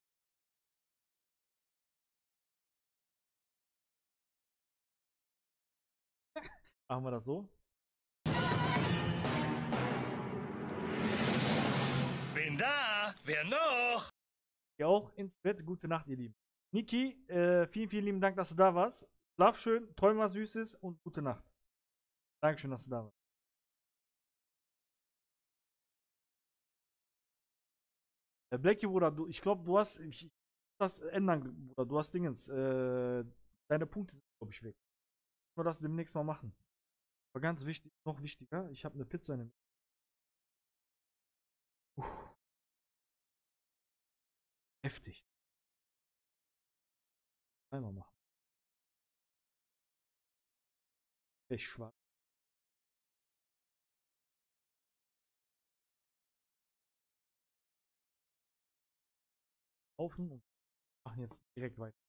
Machen wir das so. Bin da! Wer noch? Geh auch ins Bett. Gute Nacht, ihr Lieben. Niki, äh, vielen, vielen lieben Dank, dass du da warst. Schlaf schön, träum was Süßes und gute Nacht. Dankeschön, dass du da warst. Äh, Blackie, Bruder, du, ich glaube, du hast. Ich, ich muss das ändern, Bruder. Du hast Dingens. Äh, deine Punkte sind, glaube ich, weg. Nur das demnächst mal machen. Aber ganz wichtig, noch wichtiger, ich habe eine Pizza in dem. Uff. Heftig. Einmal machen. Echt schwach. Laufen und machen jetzt direkt weiter.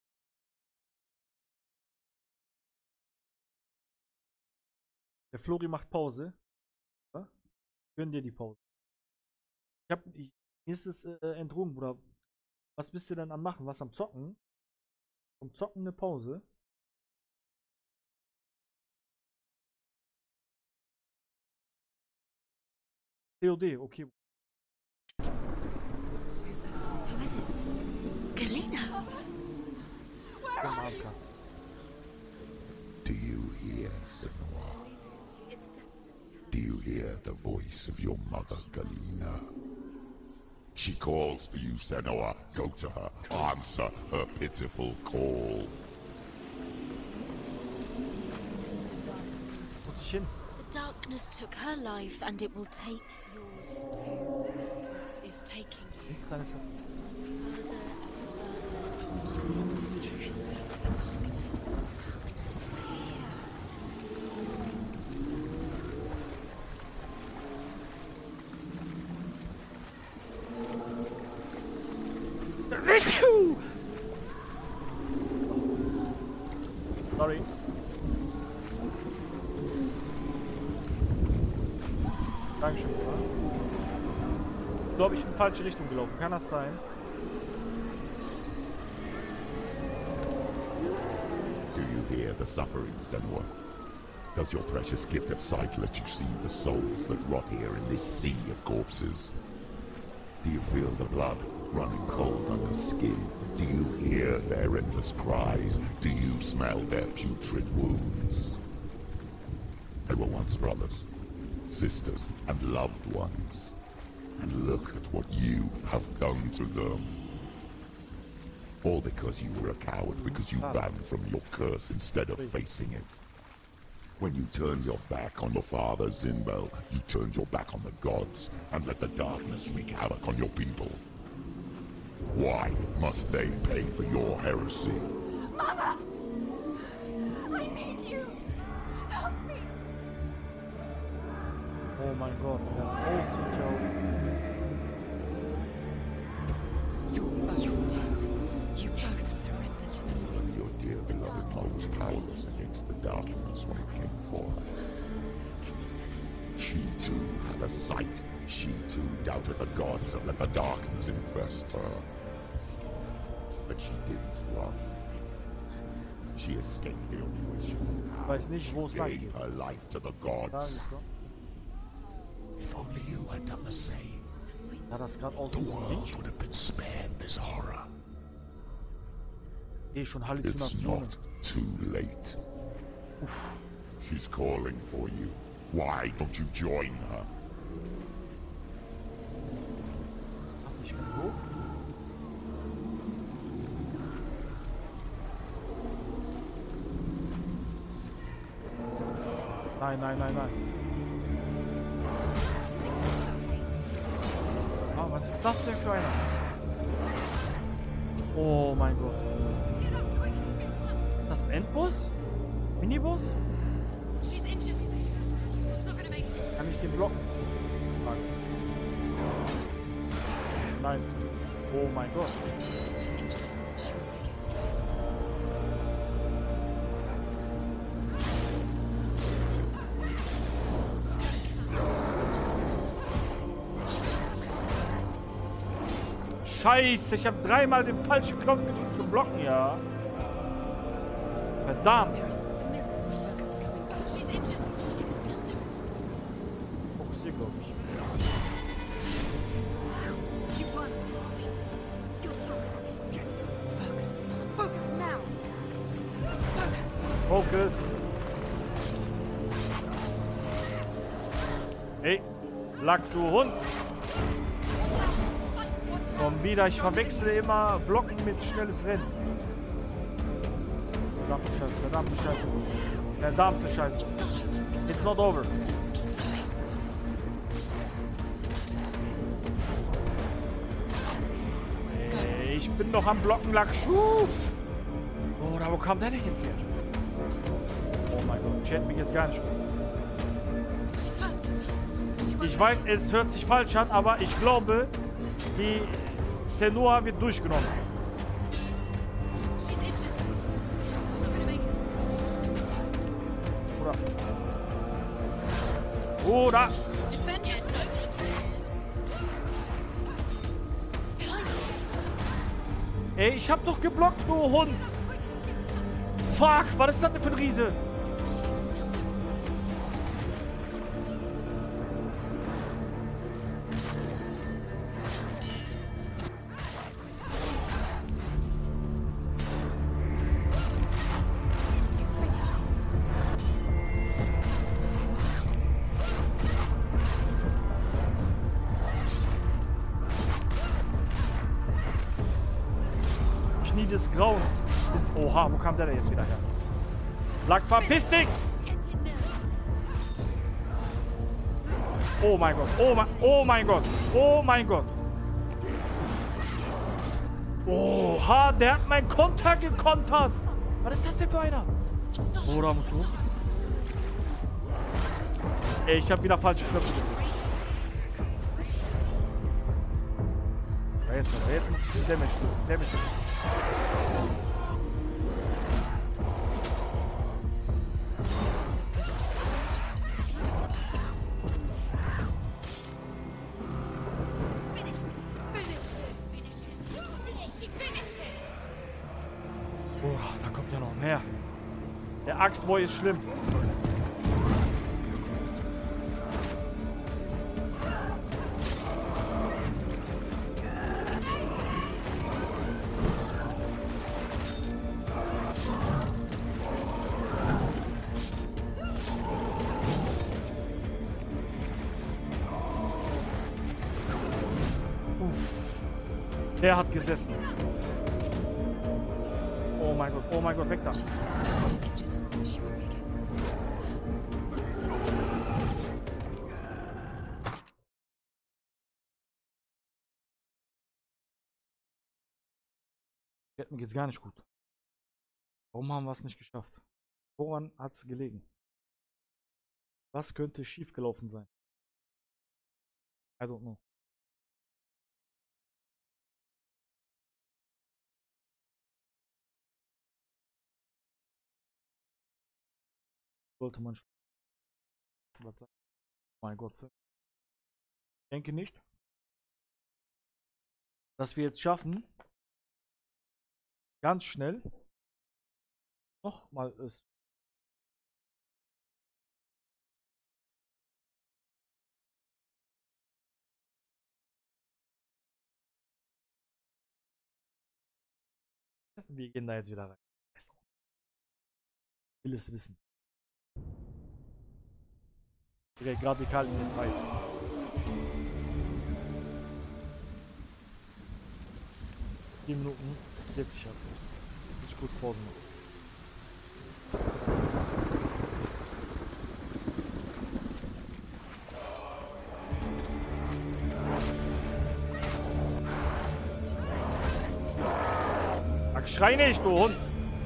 Der Flori macht Pause. Ja? Gönn dir die Pause. Ich hab. Ich, mir ist es äh, entrungen, Bruder. Was bist du denn am Machen? Was am Zocken? Vom Zocken eine Pause. C O D, okay. Who is it? Galena! Do you hear, Senua? Do you hear the voice of your mother, Galena? She calls for you, Senua. Go to her. Answer her pitiful call. The darkness took her life, and it will take yours too. The darkness is taking you further and further into surrender to the darkness. Darkness is here. Rescue! Sorry. Dankeschön. Ich glaube, ich bin in die falsche Richtung gelaufen. Kann das sein? Do you hear the suffering, Senua? Does your precious gift of sight let you see the souls that rot here in this sea of corpses? Do you feel the blood running cold on your skin? Do you hear their endless cries? Do you smell their putrid wounds? They were once brothers, sisters, and loved ones. And look at what you have done to them. All because you were a coward, because you ran from your curse instead of facing it. When you turned your back on your father, Zinbel, you turned your back on the gods and let the darkness wreak havoc on your people. Why must they pay for your heresy? Mother! I need you! Help me! Oh mein Gott, der Aussieht. You're dead. You both surrendered to the voices. Your dear beloved mother was powerless against the darkness when it came for her. She too had a sight. She too doubted the gods and let the darkness infest her. But she didn't run. She escaped the only way she would have. Gave her life to the gods. If only you had done the same, the world would have been spared this horror. It's not too late. She's calling for you. Why don't you join her? Nein, nein, nein, nein. Ah, was ist das denn für einer? Oh mein Gott. Das ist ein Endboss? Miniboss? Kann ich den blocken? Nein. Oh mein Gott. Scheiße, ich habe dreimal den falschen Knopf gedrückt zum Blocken, ja. Verdammt. Fokussier, glaube ich. Focus. Hey, Lack, du Hund. Komm wieder, ich verwechsle immer Blocken mit schnelles Rennen. Verdammte Scheiße, verdammte Scheiße. Verdammte Scheiße. It's not over. Hey, ich bin noch am Blocken, Lack. Schuh. Oder wo kam der denn jetzt her? Oh mein Gott, ich hätte mich jetzt gar nicht. Ich weiß, es hört sich falsch an, aber ich glaube, die Senua wird durchgenommen. Oder? Oder? Ey, ich hab doch geblockt, du Hund. Fuck, was ist das denn für ein Riese? Des Grauens. Ins Oha, wo kam der denn jetzt wieder her? Lack, verpiss dich! Oh mein Gott, oh mein, oh mein Gott, oh mein Gott. Oha, der hat meinen Konter gekontert. Was ist das denn für einer? Oder muss los? Ey, ich hab wieder falsche Knöpfe gedrückt. Ja, jetzt aber, jetzt muss ich Damage tun. Damage tun. Oh, da kommt ja noch mehr. Der Axtboy ist schlimm. Der hat gesessen. Oh mein Gott, oh mein Gott, weg da. Mir geht's gar nicht gut. Warum haben wir es nicht geschafft? Woran hat es gelegen? Was könnte schiefgelaufen sein? I don't know. Sollte man was sagen? Mein Gott. Ich denke nicht, dass wir jetzt schaffen, ganz schnell noch mal es wir gehen da jetzt wieder rein. Ich will es wissen. Direkt radikal in den Fight. vier Minuten, jetzt ich hab. Ich kurz Pause machen. Ach, schrei nicht, du Hund!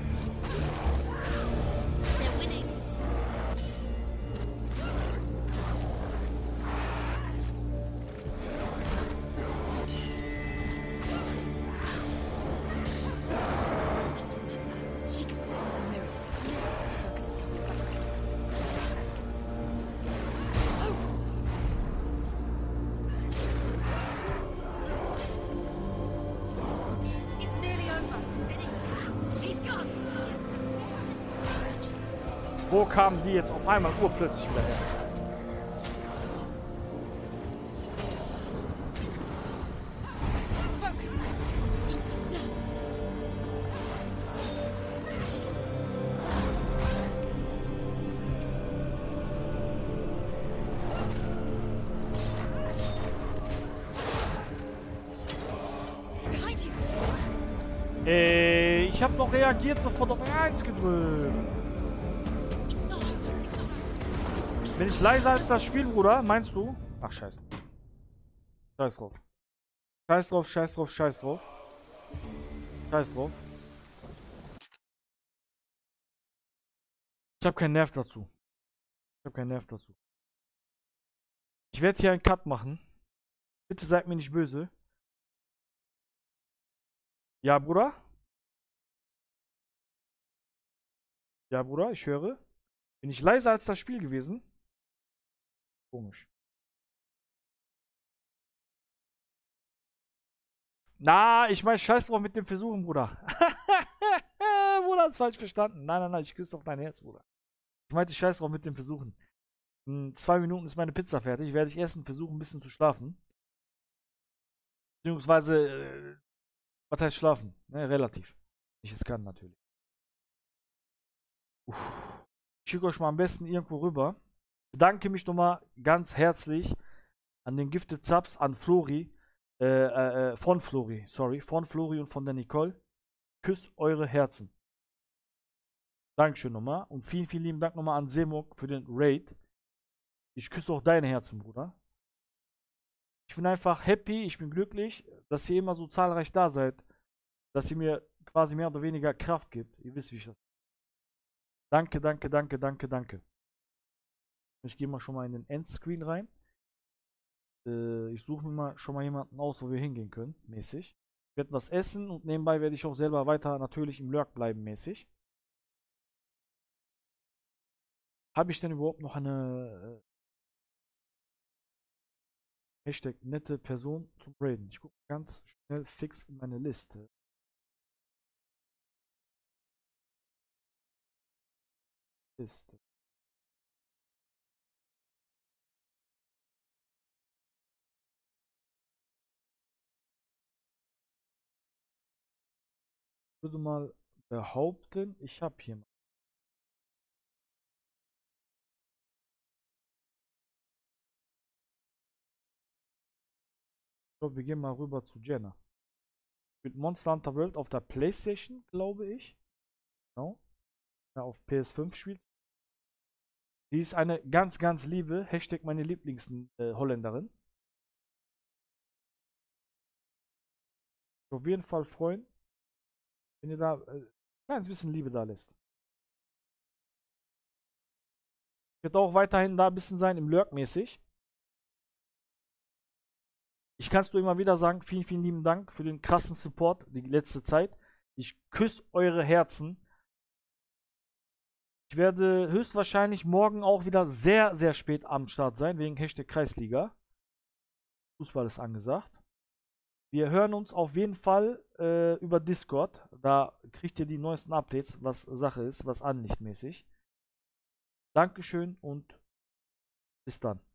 Wo kamen die jetzt auf einmal urplötzlich wieder her? ich habe doch reagiert, sofort auf eins gedrückt. Bin ich leiser als das Spiel, Bruder? Meinst du? Ach, scheiße. Scheiß drauf. Scheiß drauf, scheiß drauf, scheiß drauf. Scheiß drauf. Ich habe keinen Nerv dazu. Ich habe keinen Nerv dazu. Ich werde hier einen Cut machen. Bitte seid mir nicht böse. Ja, Bruder? Ja, Bruder, ich höre. Bin ich leiser als das Spiel gewesen? Komisch. Na, ich meine, scheiß drauf mit dem Versuchen, Bruder. Bruder, hast falsch verstanden. Nein, nein, nein, ich küsse doch dein Herz, Bruder. Ich meinte, scheiß drauf mit dem Versuchen. In zwei Minuten ist meine Pizza fertig. Werde ich essen, versuchen, ein bisschen zu schlafen. Beziehungsweise, äh, was heißt schlafen? Ne, relativ. Wenn ich es kann, natürlich. Uff. Ich schicke euch mal am besten irgendwo rüber. Bedanke mich nochmal ganz herzlich an den Gifted Subs, an Flori, äh, äh, von Flori, sorry, von Flori und von der Nicole. Küsst eure Herzen. Dankeschön nochmal. Und vielen, vielen lieben Dank nochmal an Semok für den Raid. Ich küsse auch deine Herzen, Bruder. Ich bin einfach happy, ich bin glücklich, dass ihr immer so zahlreich da seid. Dass ihr mir quasi mehr oder weniger Kraft gibt. Ihr wisst, wie ich das. Danke, danke, danke, danke, danke. Ich gehe mal schon mal in den Endscreen rein. Äh, ich suche mir mal schon mal jemanden aus, wo wir hingehen können, mäßig. Ich werde was essen und nebenbei werde ich auch selber weiter natürlich im Lurk bleiben, mäßig. Habe ich denn überhaupt noch eine äh, Hashtag nette Person zum Raiden? Ich gucke ganz schnell fix in meine Liste. Liste. Ich würde mal behaupten, ich habe hier mal. Ich glaube, wir gehen mal rüber zu Jenna. Mit Monster Hunter World auf der PlayStation, glaube ich. Genau. Ja, auf P S fünf spielt. Sie ist eine ganz, ganz liebe, Hashtag meine Lieblings-Holländerin. Auf jeden Fall freuen, wenn ihr da äh, ein kleines bisschen Liebe da lässt. Ich werde auch weiterhin da ein bisschen sein, im Lurk mäßig. Ich kann es nur immer wieder sagen, vielen, vielen lieben Dank für den krassen Support die letzte Zeit. Ich küsse eure Herzen. Ich werde höchstwahrscheinlich morgen auch wieder sehr, sehr spät am Start sein, wegen Hashtag Kreisliga. Fußball ist angesagt. Wir hören uns auf jeden Fall äh, über Discord. Da kriegt ihr die neuesten Updates, was Sache ist, was anlichtmäßig. Dankeschön und bis dann.